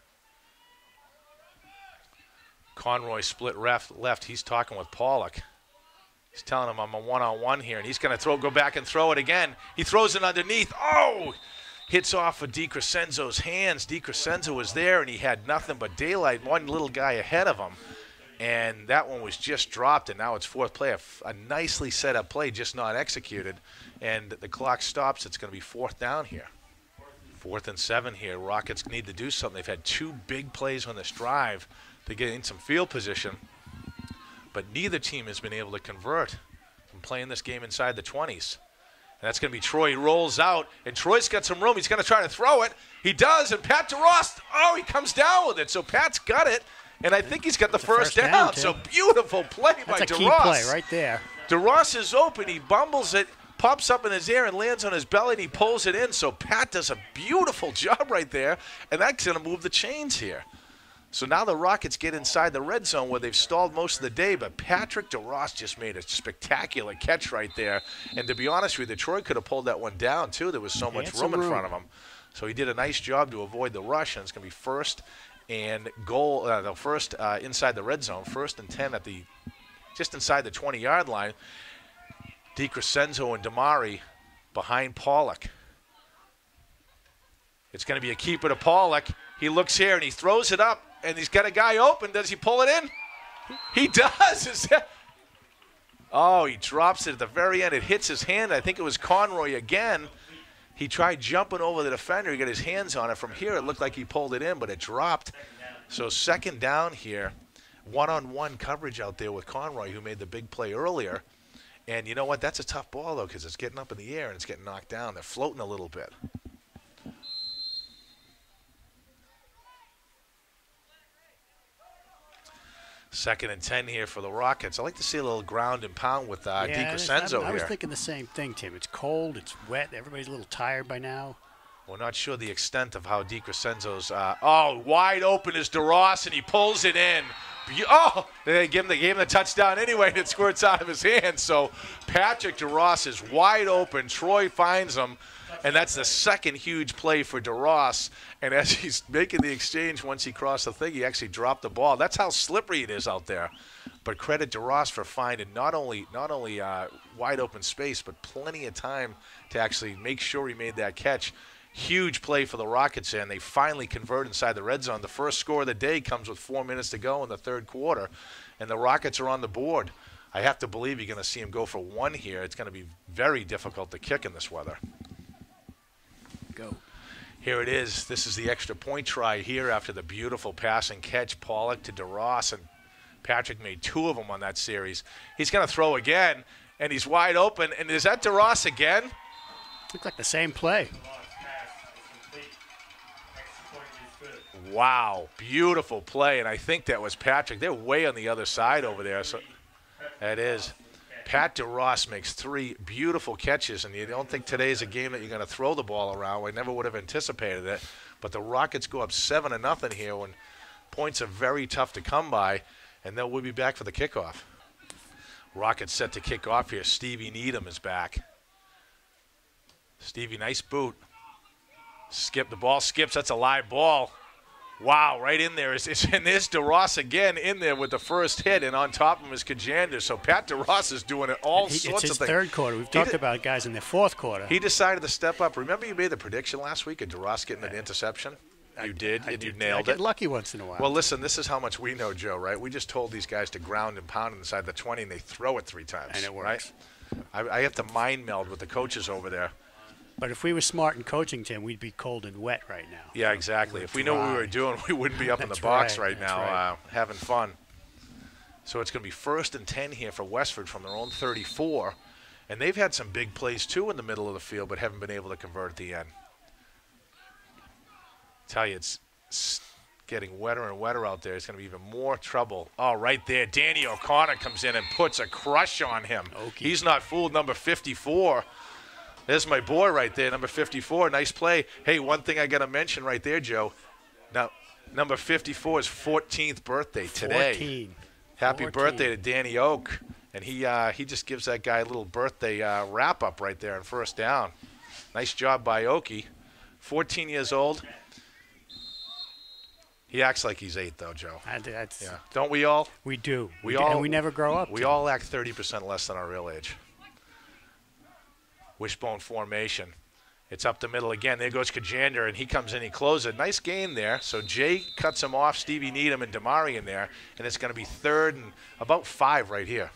A: Conroy split left. left. He's talking with Pollock. He's telling him I'm a one-on-one here, and he's going to throw, go back and throw it again. He throws it underneath. Oh! Hits off of DiCrescenzo's hands. DiCrescenzo was there, and he had nothing but daylight, one little guy ahead of him. And that one was just dropped, and now it's fourth play. A, a nicely set up play, just not executed. And the clock stops. It's going to be fourth down here. Fourth and seven here. Rockets need to do something. They've had two big plays on this drive to get in some field position. But neither team has been able to convert from playing this game inside the twenties. And that's going to be Troy. He rolls out, and Troy's got some room. He's going to try to throw it. He does, and Pat DeRoss, oh, he comes down with it. So Pat's got it, and I think he's got the first,
B: first
A: down.
B: down
A: So beautiful play
B: That's
A: by
B: a
A: DeRoss.
B: key play right there.
A: DeRoss is open. He bumbles it, pops up in his air, and lands on his belly, and he pulls it in. So Pat does a beautiful job right there, and that's going to move the chains here. So now the Rockets get inside the red zone where they've stalled most of the day, but Patrick DeRoss just made a spectacular catch right there. And to be honest with you, Detroit could have pulled that one down, too. There was so
B: He
A: much
B: had
A: room
B: some
A: in
B: room.
A: front of him. So he did a nice job to avoid the rush, and it's going to be first and goal, uh, the first uh, inside the red zone, first and ten at the, just inside the twenty-yard line. DiCrescenzo and Damari behind Pollock. It's going to be a keeper to Pollock. He looks here, and he throws it up. And he's got a guy open. Does he pull it in? He does. Is that... Oh, he drops it at the very end. It hits his hand. I think it was Conroy again. He tried jumping over the defender. He got his hands on it. From here, it looked like he pulled it in, but it dropped. So second down here. One-on-one coverage out there with Conroy, who made the big play earlier. And you know what? That's a tough ball, though, because it's getting up in the air and it's getting knocked down. They're floating a little bit. Second and ten here for the Rockets. I like to see a little ground and pound with uh,
B: yeah,
A: DiCrescenzo
B: I, I was
A: here.
B: thinking the same thing, Tim. It's cold. It's wet. Everybody's a little tired by now.
A: We're not sure the extent of how DiCrescenzo's. Uh, oh, wide open is DeRoss, and he pulls it in. Be- oh, they gave him, the, gave him the touchdown anyway, and it squirts out of his hand. So Patrick DeRoss is wide open. Troy finds him, and that's the second huge play for DeRoss. And as he's making the exchange, once he crossed the thing, he actually dropped the ball. That's how slippery it is out there. But credit DeRoss for finding not only not only uh, wide open space, but plenty of time to actually make sure he made that catch. Huge play for the Rockets, and they finally convert inside the red zone. The first score of the day comes with four minutes to go in the third quarter, and the Rockets are on the board. I have to believe you're going to see him go for one here. It's going to be very difficult to kick in this weather.
B: Go.
A: Here it is. This is the extra point try here after the beautiful pass and catch. Pollock to DeRoss, and Patrick made two of them on that series. He's going to throw again, and he's wide open. And is that DeRoss again?
B: Looks like the same play.
A: Wow, beautiful play, and I think that was Patrick. They're way on the other side over there. So that is. Pat DeRoss makes three beautiful catches, and you don't think today's a game that you're going to throw the ball around. I never would have anticipated it. But the Rockets go up seven to nothing here when points are very tough to come by, and then we'll be back for the kickoff. Rockets set to kick off here. Stevie Needham is back. Stevie, nice boot. Skip, the ball skips. That's a live ball. Wow, right in there. Is, is, and there's DeRoss again in there with the first hit, and on top of him is Kajander. So Pat DeRoss is doing it all
B: he,
A: sorts
B: it's his
A: of things.
B: third quarter. We've talked
A: de-
B: about guys in their fourth quarter.
A: He decided to step up. Remember you made the prediction last week of DeRoss getting an interception?
B: I,
A: You did,
B: I
A: and
B: did,
A: you nailed
B: I get
A: it.
B: lucky once in a while.
A: Well, listen, this is how much we know, Joe, right? We just told these guys to ground and pound inside the twenty, and they throw it three times.
B: And it works.
A: Right? I, I have to mind meld with the coaches over there.
B: But if we were smart in coaching, Tim, we'd be cold and wet right now.
A: Yeah, exactly. If we knew what we were doing, we wouldn't be up in the
B: That's
A: box
B: right,
A: right,
B: that's
A: now
B: right.
A: Uh, having fun. So it's going to be first and ten here for Westford from their own thirty-four. And they've had some big plays, too, in the middle of the field, but haven't been able to convert at the end. Tell you, it's, it's getting wetter and wetter out there. It's going to be even more trouble. Oh, right there. Danny O'Connor comes in and puts a crush on him.
B: Okay.
A: He's not fooled. Number fifty-four. There's my boy right there, number fifty-four. Nice play. Hey, one thing I got to mention right there, Joe. Now, number fifty-four is fourteenth birthday today.
B: fourteen.
A: Happy
B: fourteen.
A: birthday to Danny Oak. And he uh, he just gives that guy a little birthday uh, wrap-up right there on first down. Nice job by Okie. fourteen years old. He acts like he's eight, though, Joe.
B: I, that's,
A: Yeah. Don't we all?
B: We do.
A: We
B: do,
A: all-
B: and we never grow up.
A: We
B: Tim.
A: all act thirty percent less than our real age. Wishbone formation. It's up the middle again. There goes Kajander, and he comes in. He closes it. Nice gain there. So Jay cuts him off, Stevie Needham and Damari in there, and it's going to be third and about five right here.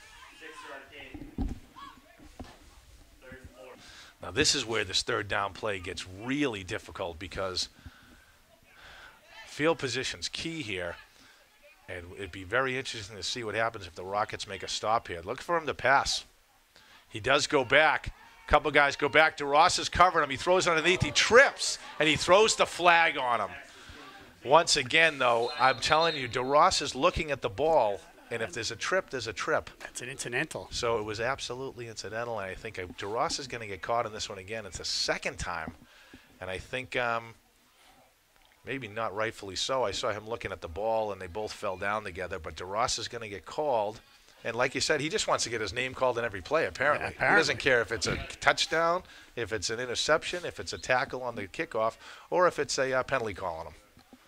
A: Now this is where this third down play gets really difficult because field position's key here, and it'd be very interesting to see what happens if the Rockets make a stop here. Look for him to pass. He does go back. A couple guys go back. DeRoss is covering him. He throws underneath. He trips, and he throws the flag on him. Once again, though, I'm telling you, DeRoss is looking at the ball, and if there's a trip, there's a trip.
B: That's an incidental.
A: So it was absolutely incidental, and I think DeRoss is going to get caught in this one again. It's the second time, and I think um, maybe not rightfully so. I saw him looking at the ball, and they both fell down together, but DeRoss is going to get called. And like you said, he just wants to get his name called in every play, apparently.
B: Yeah, apparently.
A: He doesn't care if it's a touchdown, if it's an interception, if it's a tackle on the kickoff, or if it's a uh, penalty call on him.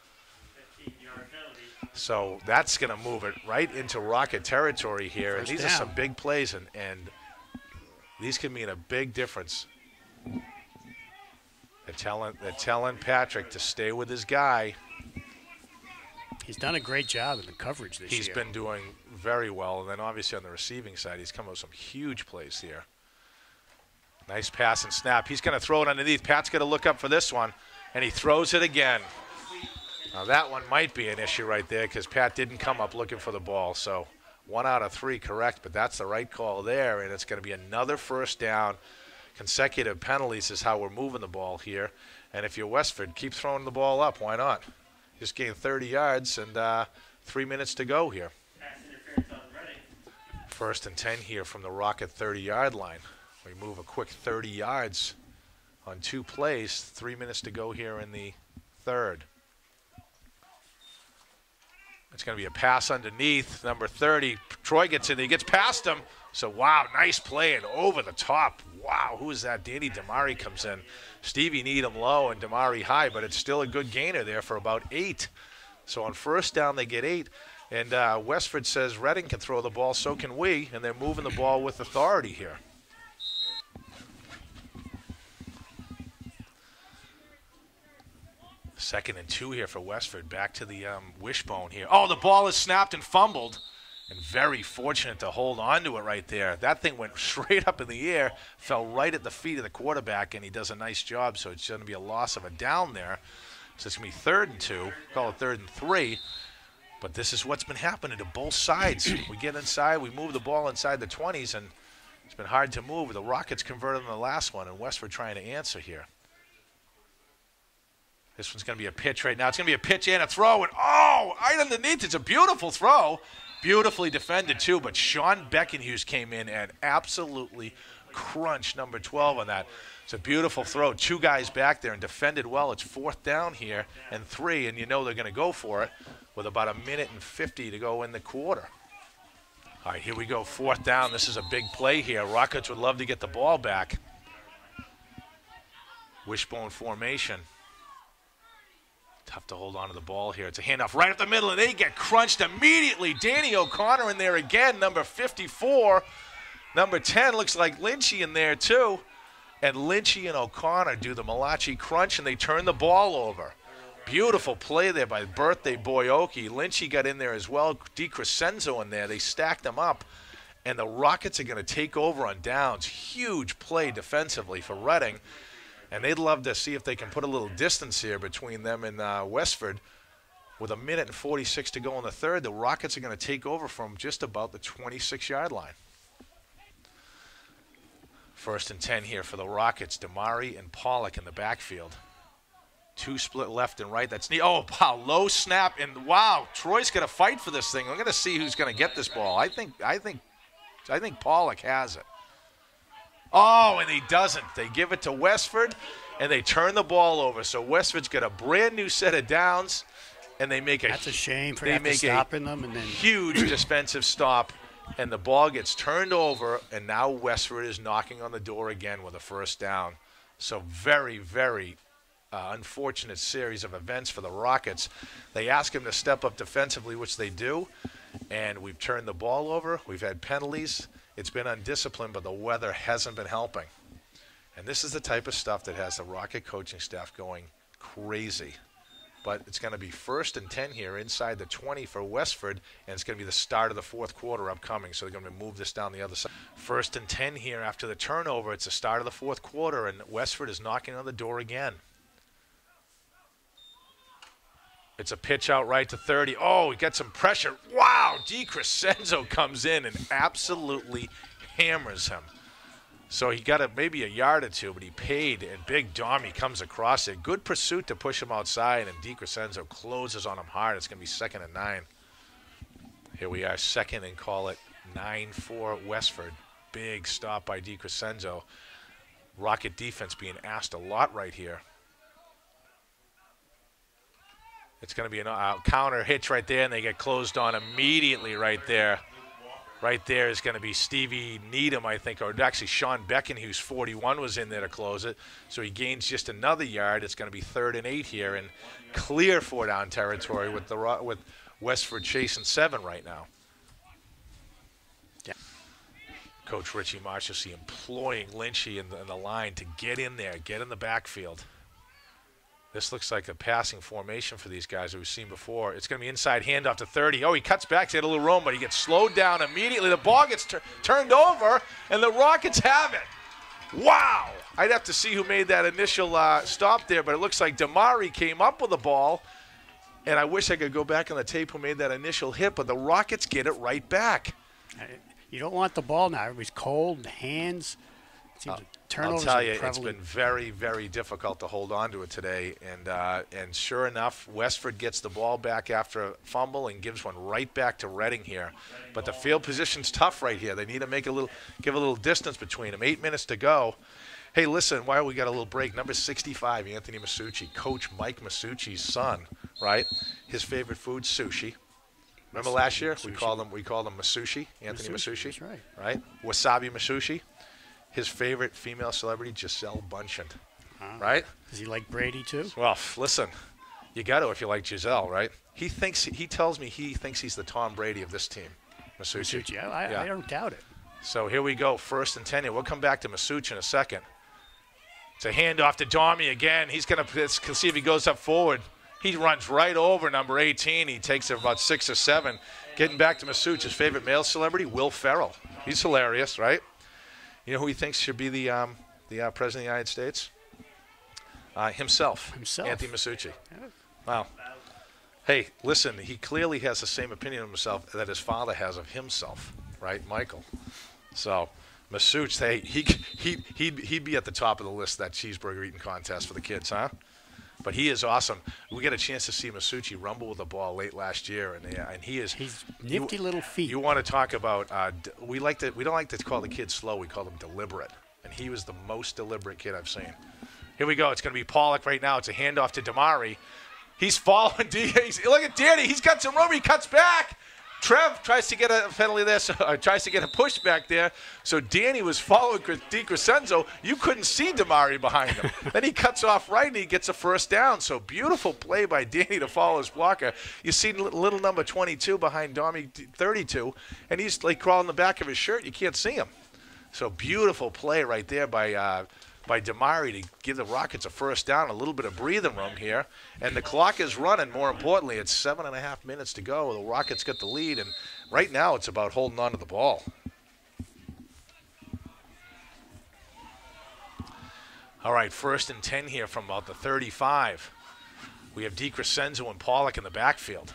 A: So that's going to move it right into Rocket territory here.
B: First
A: and these
B: down.
A: are some big plays, and, and these can mean a big difference. They're telling, they're telling Patrick to stay with his guy.
B: He's done a great job in the coverage this
A: He's
B: year.
A: been doing very well. And then obviously on the receiving side, he's come up with some huge plays here. Nice pass and snap. He's going to throw it underneath. Pat's going to look up for this one, and he throws it again. Now that one might be an issue right there because Pat didn't come up looking for the ball. So one out of three correct, but that's the right call there, and it's going to be another first down. Consecutive penalties is how we're moving the ball here. And if you're Westford, keep throwing the ball up. Why not? Just gain thirty yards and uh, three minutes to go here. First and ten here from the Rocket thirty-yard line. We move a quick thirty yards on two plays. Three minutes to go here in the third. It's going to be a pass underneath, number thirty. Troy gets in, he gets past him. So, wow, nice play and over the top. Wow, who is that? Danny Damari comes in. Stevie Needham low and Damari high, but it's still a good gainer there for about eight. So on first down, they get eight. And uh, Westford says Reading can throw the ball, so can we, and they're moving the ball with authority here. Second and two here for Westford. Back to the um, wishbone here. Oh, the ball is snapped and fumbled. And very fortunate to hold on to it right there. That thing went straight up in the air, fell right at the feet of the quarterback, and he does a nice job. So it's going to be a loss of a down there. So it's going to be third and two. Call it third and three. But this is what's been happening to both sides. We get inside, we move the ball inside the twenties, and it's been hard to move. The Rockets converted on the last one, and Westford trying to answer here. This one's going to be a pitch right now. It's going to be a pitch and a throw, and oh, right underneath. It's a beautiful throw. Beautifully defended, too, but Sean Beckenhughes came in and absolutely crunched number twelve on that. It's a beautiful throw. Two guys back there and defended well. It's fourth down here and three, and you know they're going to go for it with about a minute and fifty to go in the quarter. All right, here we go, fourth down. This is a big play here. Rockets would love to get the ball back. Wishbone formation. Tough to hold on to the ball here. It's a handoff right up the middle, and they get crunched immediately. Danny O'Connor in there again, number fifty-four. Number ten looks like Lynchy in there, too. And Lynchy and O'Connor do the Malachi crunch, and they turn the ball over. Beautiful play there by birthday boy Oki. Lynchy got in there as well. DiCrescenzo in there. They stacked them up, and the Rockets are going to take over on downs. Huge play defensively for Reading. And they'd love to see if they can put a little distance here between them and uh, Westford. With a minute and forty-six to go in the third, the Rockets are going to take over from just about the twenty-six-yard line. First and ten here for the Rockets. Damari and Pollock in the backfield. Two split left and right. That's neat. Oh, wow, low snap. And, wow, Troy's going to fight for this thing. We're going to see who's going to get this ball. I think, I think, I think Pollock has it. Oh, and he doesn't. They give it to Westford, and they turn the ball over. So Westford's got a brand new set of downs, and they make a
B: that's a shame for
A: they
B: that
A: make
B: stopping them and then
A: huge defensive stop, and the ball gets turned over, and now Westford is knocking on the door again with a first down. So very, very uh, unfortunate series of events for the Rockets. They ask him to step up defensively, which they do, and we've turned the ball over. We've had penalties. It's been undisciplined, but the weather hasn't been helping. And this is the type of stuff that has the Rocket coaching staff going crazy. But it's going to be first and ten here inside the twenty for Westford, and it's going to be the start of the fourth quarter upcoming, so they're going to move this down the other side. First and ten here after the turnover. It's the start of the fourth quarter, and Westford is knocking on the door again. It's a pitch out right to thirty. Oh, he got some pressure. Wow, DiCrescenzo comes in and absolutely hammers him. So he got a, maybe a yard or two, but he paid, and Big Dommy comes across it. Good pursuit to push him outside, and DiCrescenzo closes on him hard. It's going to be second and nine. Here we are, second and call it nine for Westford. Big stop by DiCrescenzo. Rocket defense being asked a lot right here. It's going to be a uh, counter hitch right there, and they get closed on immediately right there. Right there is going to be Stevie Needham, I think, or actually Sean Beckenhughes, forty-one, was in there to close it. So he gains just another yard. It's going to be third and eight here, and clear four-down territory with the with Westford chasing seven right now.
B: Yeah.
A: Coach Richie Marshalsea employing Lynchy in the, in the line to get in there, get in the backfield. This looks like a passing formation for these guys that we've seen before. It's going to be inside handoff to thirty. Oh, he cuts back to get a little room, but he gets slowed down immediately. The ball gets tur turned over, and the Rockets have it. Wow! I'd have to see who made that initial uh, stop there, but it looks like Damari came up with the ball, and I wish I could go back on the tape who made that initial hit, but the Rockets get it right back.
B: You don't want the ball now. Everybody's cold, hands. It seems
A: uh,
B: turnovers
A: I'll tell
B: are
A: you, it's
B: prevalent.
A: been very, very difficult to hold on to it today. And uh, and sure enough, Westford gets the ball back after a fumble and gives one right back to Reading here. But the field position's tough right here. They need to make a little, give a little distance between them. Eight minutes to go. Hey, listen, while we got a little break, number sixty-five, Anthony Masucci, Coach Mike Masucci's son, right? His favorite food, sushi. Remember last year we called him we called him Masucci, Anthony Masucci,
B: That's right.
A: right? Wasabi Masucci. His favorite female celebrity, Giselle Bundchen,
B: Ah.
A: right?
B: Does he like Brady too?
A: Well, listen, you got to if you like Giselle, right? He thinks he tells me he thinks he's the Tom Brady of this team, Masucci.
B: Masucci, I, I,
A: Yeah.
B: I don't doubt it.
A: So here we go, first and ten here. We'll come back to Masucci in a second. It's a handoff to Domi again. He's going to see if he goes up forward. He runs right over number eighteen. He takes it about six or seven. Getting back to Masucci, his favorite male celebrity, Will Ferrell. He's hilarious, right? You know who he thinks should be the um, the uh, president of the United States? Uh, himself.
B: Himself.
A: Anthony Masucci.
B: Yeah.
A: Wow. Hey, listen, he clearly has the same opinion of himself that his father has of himself, right, Michael? So, Masucci, hey, he, he, he'd, he'd be at the top of the list, that cheeseburger eating contest for the kids, huh? But he is awesome. We get a chance to see Masucci rumble with the ball late last year, and uh, and he is.
B: He's nifty
A: you,
B: little feet.
A: You want to talk about? Uh, d- we like to. We don't like to call the kids slow. We call them deliberate, and he was the most deliberate kid I've seen. Here we go. It's going to be Pollock right now. It's a handoff to Damari. He's following. D- he's, look at Danny. He's got some room. He cuts back. Trev tries to get a penalty there, so, uh, tries to get a pushback there. So Danny was following DiCrescenzo. You couldn't see Damari behind him. Then he cuts off right and he gets a first down. So beautiful play by Danny to follow his blocker. You see little number twenty-two behind Domi thirty-two, and he's like crawling the back of his shirt. You can't see him. So beautiful play right there by uh, by Damari to give the Rockets a first down, a little bit of breathing room here. And the clock is running, more importantly. It's seven and a half minutes to go. The Rockets get the lead, and right now it's about holding on to the ball. All right, first and ten here from about the thirty-five. We have DiCrescenzo and Pollock in the backfield.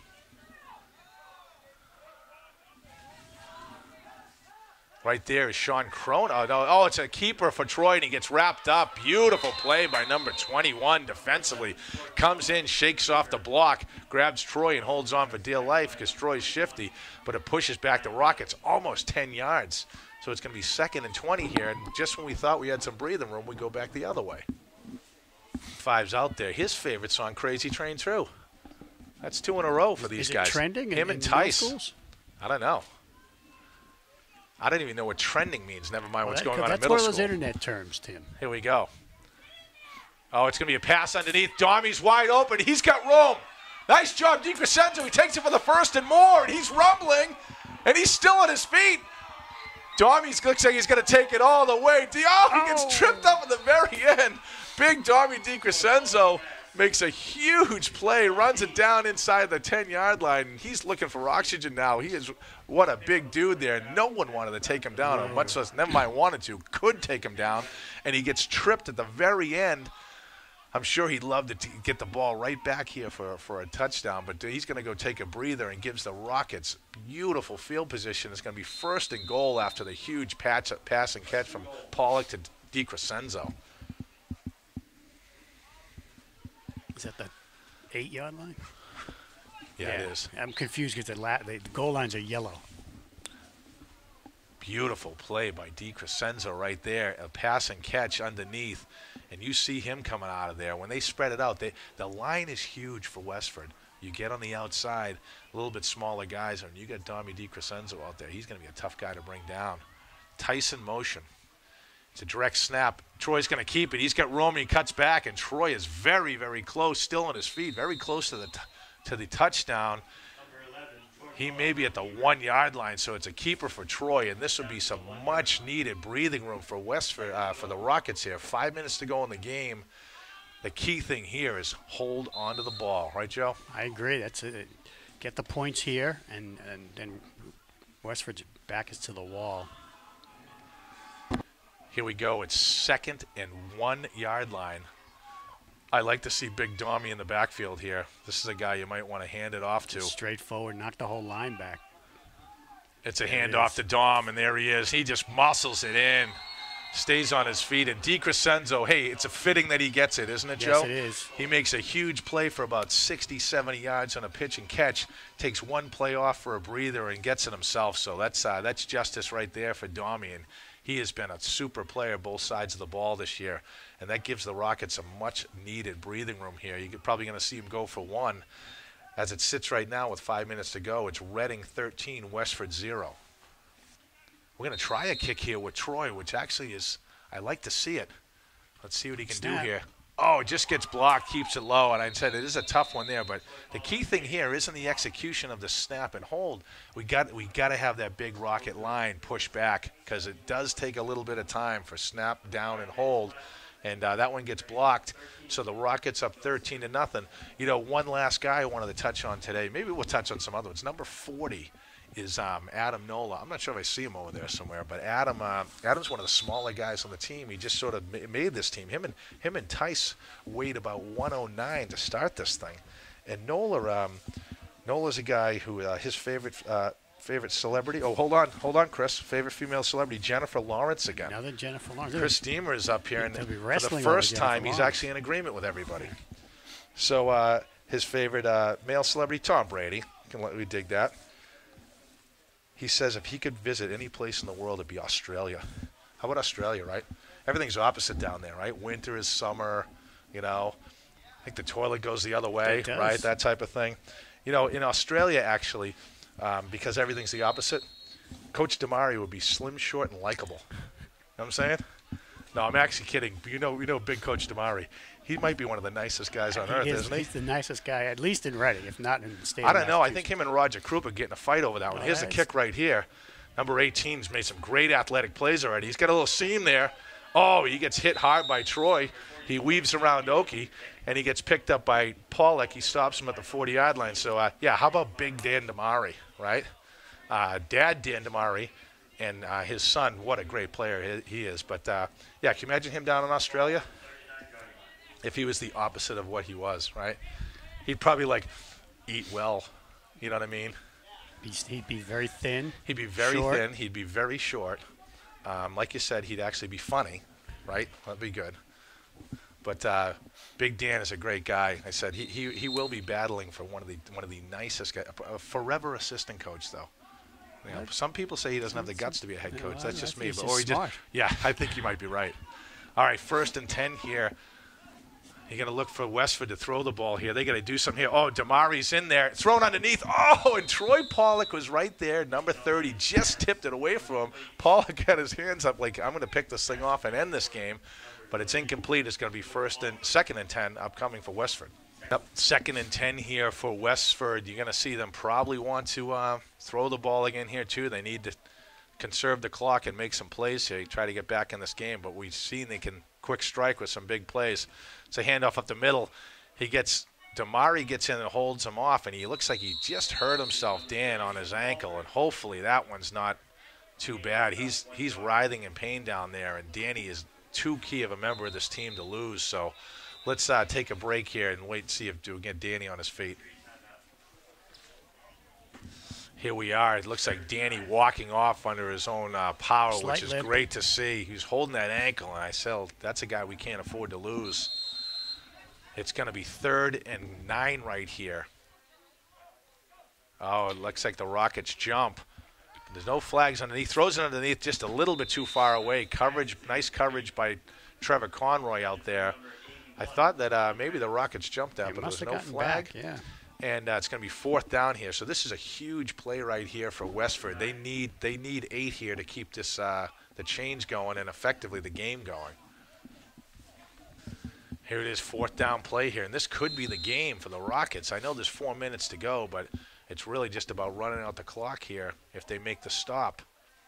A: Right there is Sean Cronin. Oh, no. Oh, it's a keeper for Troy, and he gets wrapped up. Beautiful play by number twenty-one defensively. Comes in, shakes off the block, grabs Troy, and holds on for dear life because Troy's shifty, but it pushes back the Rockets almost ten yards. So it's going to be second and twenty here, and just when we thought we had some breathing room, we go back the other way. Five's out there. His favorite song, Crazy Train Through. That's two in a row for these
B: Is it
A: guys.
B: trending
A: Him
B: in,
A: and
B: in
A: Tice.
B: middle schools?
A: I don't know. I don't even know what trending means, never mind
B: Well,
A: what's
B: that
A: going
B: could-
A: on in
B: that's
A: middle
B: one
A: school.
B: of those internet terms, Tim.
A: Here we go. Oh, it's going to be a pass underneath. Domi's wide open. He's got room. Nice job, DiCrescenzo. He takes it for the first and more, and he's rumbling, and he's still on his feet. Domi looks like he's going to take it all the way. Oh, he gets
B: Oh.
A: tripped up at the very end. Big Domi DiCrescenzo makes a huge play, runs it down inside the ten-yard line. He's looking for oxygen now. He is what a big dude there. No one wanted to take him down, or much less, never mind wanted to, could take him down. And he gets tripped at the very end. I'm sure he'd love to t- get the ball right back here for, for a touchdown, but he's going to go take a breather and gives the Rockets beautiful field position. It's going to be first and goal after the huge patch, pass and catch from Pollock to DiCrescenzo.
B: Is that the eight-yard line?
A: Yeah, it is.
B: I'm confused because the, la- the goal lines are yellow.
A: Beautiful play by DiCrescenzo right there. A pass and catch underneath. And you see him coming out of there. When they spread it out, they, the line is huge for Westford. You get on the outside, a little bit smaller guys, and you got Domi DiCrescenzo out there. He's going to be a tough guy to bring down. Tyson motion. It's a direct snap. Troy's going to keep it. He's got room. He cuts back, and Troy is very, very close, still on his feet, very close to the t- to the touchdown. He may be at the one-yard line, so it's a keeper for Troy, and this would be some much-needed breathing room for Westford, uh, for the Rockets here. Five minutes to go in the game. The key thing here is hold on to the ball. Right, Joe?
B: I agree. That's it. Get the points here, and, and then Westford's back is to the wall.
A: Here we go. It's second and one-yard line. I like to see Big Domi in the backfield here. This is a guy you might want to hand it off to.
B: Straightforward, knock the whole line back.
A: It's a
B: There it
A: handoff
B: is.
A: to Dom, and there he is. He just muscles it in. stays on his feet. And DiCrescenzo, hey, it's a fitting that he gets it, isn't it, Joe?
B: Yes, it is.
A: He makes a huge play for about sixty, seventy yards on a pitch and catch, takes one play off for a breather and gets it himself. So that's uh, that's justice right there for Domi. And he has been a super player both sides of the ball this year. And that gives the Rockets a much-needed breathing room here. You're probably going to see him go for one. As it sits right now with five minutes to go, it's Reading thirteen, Westford zero. We're going to try a kick here with Troy, which actually is, I like to see it. Let's see what he can
B: Snap.
A: do here. Oh, it just gets blocked, keeps it low, and I said it is a tough one there. But the key thing here isn't the execution of the snap and hold. We got we got to have that big Rocket line push back because it does take a little bit of time for snap down and hold, and uh, that one gets blocked. So the Rockets up thirteen to nothing. You know, one last guy I wanted to touch on today. Maybe we'll touch on some other ones. Number forty is um, Adam Nola. I'm not sure if I see him over there somewhere, but Adam uh, Adam's one of the smaller guys on the team. He just sort of ma- made this team. Him and him and Tice weighed about one oh nine to start this thing, and Nola um, Nola's a guy who uh, his favorite uh, favorite celebrity. Oh, hold on, hold on, Chris. Favorite female celebrity, Jennifer Lawrence again.
B: Another Jennifer Lawrence.
A: Chris Deemer is up here, and
B: They'll be
A: for the
B: wrestling
A: first
B: over
A: time,
B: Jennifer
A: he's
B: Lawrence.
A: actually in agreement with everybody. So uh, his favorite uh, male celebrity, Tom Brady. Can let we dig that. He says if he could visit any place in the world, it'd be Australia. How about Australia, right? Everything's opposite down there, right? Winter is summer, you know. I think the toilet goes the other way,
B: It does.
A: right? That type of thing. You know, in Australia, actually, um, because everything's the opposite, Coach Damari would be slim, short, and likable. You know what I'm saying? No, I'm actually kidding. You know, you know, big Coach Damari. He might be one of the nicest guys on earth,
B: He is,
A: isn't he?
B: He's the nicest guy, at least in Reading, if not in the state.
A: I
B: of
A: don't know. I
B: Massachusetts.
A: think him and Roger Krupa get in a fight over that one.
B: Oh,
A: Here's the
B: that's-
A: kick right here. Number eighteen's made some great athletic plays already. He's got a little seam there. Oh, he gets hit hard by Troy. He weaves around Oki, and he gets picked up by Pollock. He stops him at the forty-yard line. So, uh, yeah, how about big Dan Damari, right? Uh, Dad Dan Damari and uh, his son, what a great player he, he is. But, uh, yeah, can you imagine him down in Australia? If he was the opposite of what he was, right? He'd probably, like, eat well. You know what I mean?
B: He's, he'd be very thin.
A: He'd be very
B: short.
A: thin. He'd be very short. Um, like you said, he'd actually be funny, right? That'd be good. But uh, Big Dan is a great guy. I said he, he he will be battling for one of the one of the nicest guys. A forever assistant coach, though. You know, some people say he doesn't have the guts to be a head coach.
B: No,
A: That's
B: I
A: just
B: think
A: me.
B: he's
A: But
B: just
A: or he
B: smart.
A: just yeah, I think you might be right. All right, first and ten here. You're going to look for Westford to throw the ball here. They got to do something here. Oh, Damari's in there. Thrown underneath. Oh, and Troy Pollock was right there. Number thirty just tipped it away from him. Pollock had his hands up like, I'm going to pick this thing off and end this game. But it's incomplete. It's going to be first and second and ten upcoming for Westford. Yep, second and ten here for Westford. You're going to see them probably want to uh, throw the ball again here, too. They need to conserve the clock and make some plays here, try to get back in this game. But we've seen they can quick strike with some big plays. It's a handoff up the middle. He gets Damari gets in and holds him off, and he looks like he just hurt himself, Dan, on his ankle. And hopefully that one's not too bad. He's he's writhing in pain down there, and Danny is too key of a member of this team to lose. So let's uh, take a break here and wait and see if we can get Danny on his feet. Here we are. It looks like Danny walking off under his own uh, power,
B: Slight
A: which is
B: limp.
A: great to see. He's holding that ankle, and I said, that's a guy we can't afford to lose. It's going to be third and nine right here. Oh, it looks like the Rockets jump. There's no flags underneath. Throws it underneath just a little bit too far away. Coverage, nice coverage by Trevor Conroy out there. I thought that uh, maybe the Rockets jumped that,
B: It
A: but
B: must
A: there
B: have
A: was no
B: gotten
A: flag.
B: back, yeah.
A: And uh, it's going to be fourth down here. So this is a huge play right here for Westford. They need they need eight here to keep this uh, the change going and effectively the game going. Here it is, fourth down play here. And this could be the game for the Rockets. I know there's four minutes to go, but it's really just about running out the clock here if they make the stop.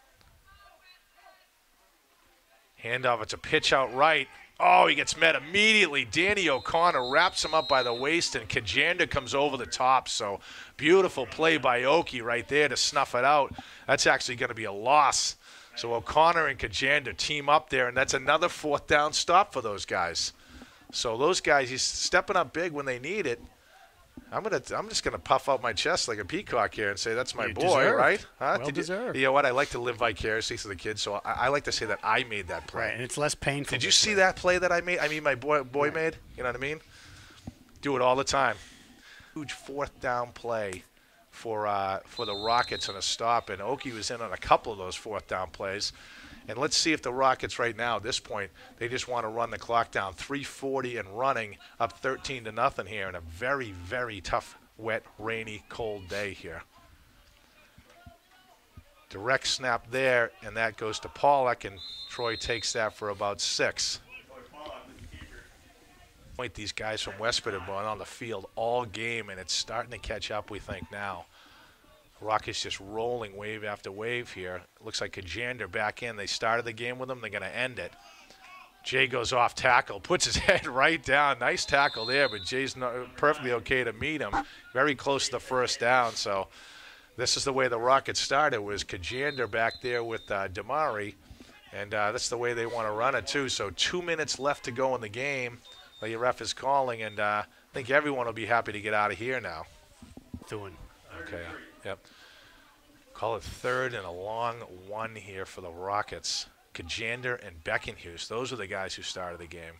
A: Handoff, it's a pitch out right. Oh, he gets met immediately. Danny O'Connor wraps him up by the waist, and Kajanda comes over the top. So beautiful play by Oki right there to snuff it out. That's actually going to be a loss. So O'Connor and Kajanda team up there, and that's another fourth down stop for those guys. So those guys, he's stepping up big when they need it. I'm gonna. I'm just gonna puff out my chest like a peacock here and say that's my
B: You
A: boy,
B: deserved.
A: right? Huh?
B: Well
A: Did you,
B: deserved.
A: you know what? I like to live vicariously through the kids, so I, I like to say that I made that play.
B: Right, and it's less painful.
A: Did you
B: this
A: see
B: way.
A: that play that I made? I mean, my boy boy
B: Right.
A: made. You know what I mean? Do it all the time. Huge fourth down play for uh, for the Rockets on a stop, and Oki was in on a couple of those fourth down plays. And let's see if the Rockets right now, at this point, they just want to run the clock down. three forty and running, up thirteen to nothing here in a very, very tough, wet, rainy, cold day here. Direct snap there, and that goes to Pollock, and Troy takes that for about six. Point these guys from Westford have been on the field all game, and it's starting to catch up, we think, now. Rockets just rolling wave after wave here. Looks like Kajander back in. They started the game with him. They're going to end it. Jay goes off tackle, puts his head right down. Nice tackle there, but Jay's not perfectly okay to meet him. Very close to the first down. So this is the way the Rockets started, was Kajander back there with uh, Damari. And uh, that's the way they want to run it, too. So two minutes left to go in the game. The ref is calling, and uh, I think everyone will be happy to get out of here now.
B: Doing.
A: Okay. Yep. Call it third and a long one here for the Rockets. Kajander and Beckenhuis. Those are the guys who started the game.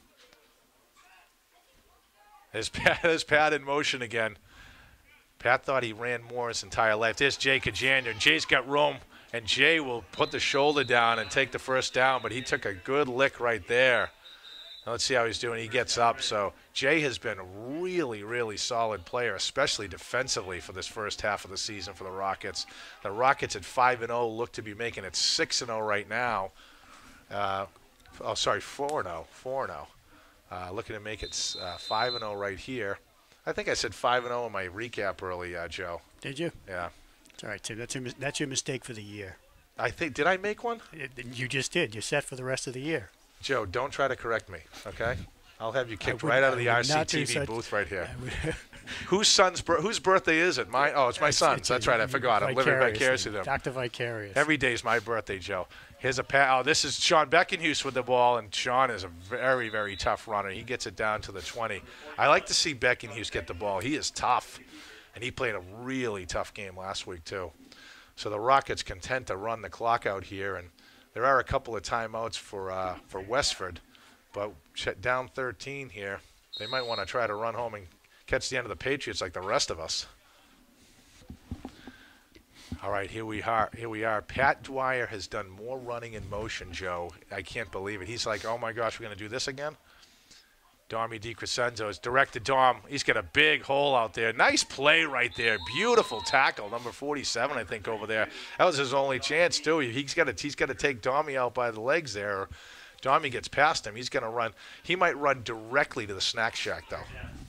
A: There's Pat, there's Pat in motion again. Pat thought he ran more his entire life. There's Jay Kajander. Jay's got room, and Jay will put the shoulder down and take the first down, but he took a good lick right there. Now let's see how he's doing. He gets up. So Jay has been a really, really solid player, especially defensively for this first half of the season for the Rockets. The Rockets at five and oh look to be making it six and oh right now. Uh, oh, sorry, four and oh. four and oh. Uh, looking to make it uh, five and oh right here. I think I said five and oh in my recap early, uh, Joe.
B: Did you?
A: Yeah.
B: It's all right, Tim. That's your, mis- that's your mistake for the year.
A: I think, did I make one?
B: It, you just did. You're set for the rest of the year.
A: Joe, don't try to correct me, okay? I'll have you kicked
B: would-
A: right out
B: I
A: of the
B: would
A: R C
B: not do
A: T V
B: such-
A: booth right here.
B: I would-
A: Whose son's bir- whose birthday is it? Mine. Oh, it's my
B: It's-
A: son's.
B: it's
A: That's
B: a-
A: right. I forgot. I'm living vicariously with them.
B: Doctor Vicarious.
A: Every day's my birthday, Joe. Here's a pa- oh, this is Sean Beckenhuis with the ball, and Sean is a very, very tough runner. He gets it down to the twenty. I like to see Beckenhuis get the ball. He is tough, and he played a really tough game last week too. So the Rockets content to run the clock out here, and there are a couple of timeouts for uh, for Westford, but down thirteen here, they might want to try to run home and catch the end of the Patriots like the rest of us. All right, here we are. Here we are. Pat Dwyer has done more running in motion, Joe. I can't believe it. He's like, oh my gosh, we're going to do this again? Domi DiCrescenzo is directed Dom. He's got a big hole out there. Nice play right there. Beautiful tackle, number forty-seven, I think, over there. That was his only chance, too. He's got to he's got to take Domi out by the legs there. Domi gets past him. He's going to run. He might run directly to the snack shack, though.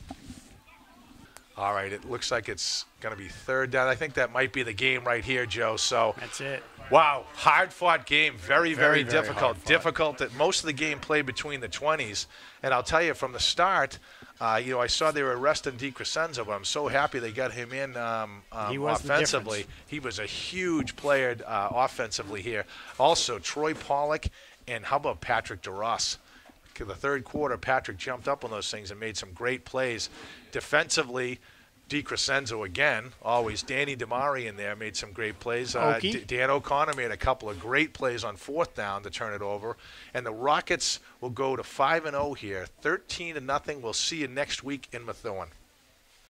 A: All right, it looks like it's going to be third down. I think that might be the game right here, Joe. So,
B: That's it.
A: wow, hard-fought game. Very, very,
B: Very, very
A: difficult.
B: hard-fought.
A: Difficult. That most of the game played between the twenties. And I'll tell you, from the start, uh, you know, I saw they were arresting DiCrescenzo, but I'm so happy they got him in um, um,
B: He was the
A: offensively.
B: difference.
A: He was a huge player uh, offensively here. Also, Troy Pollock, and how about Patrick DeRoss? The third quarter, Patrick jumped up on those things and made some great plays. Defensively, DiCrescenzo again, always. Danny Damari in there made some great plays. Uh,
B: Okie.
A: D- Dan O'Connor made a couple of great plays on fourth down to turn it over. And the Rockets will go to five and oh here, thirteen to nothing. We'll see you next week in Methuen.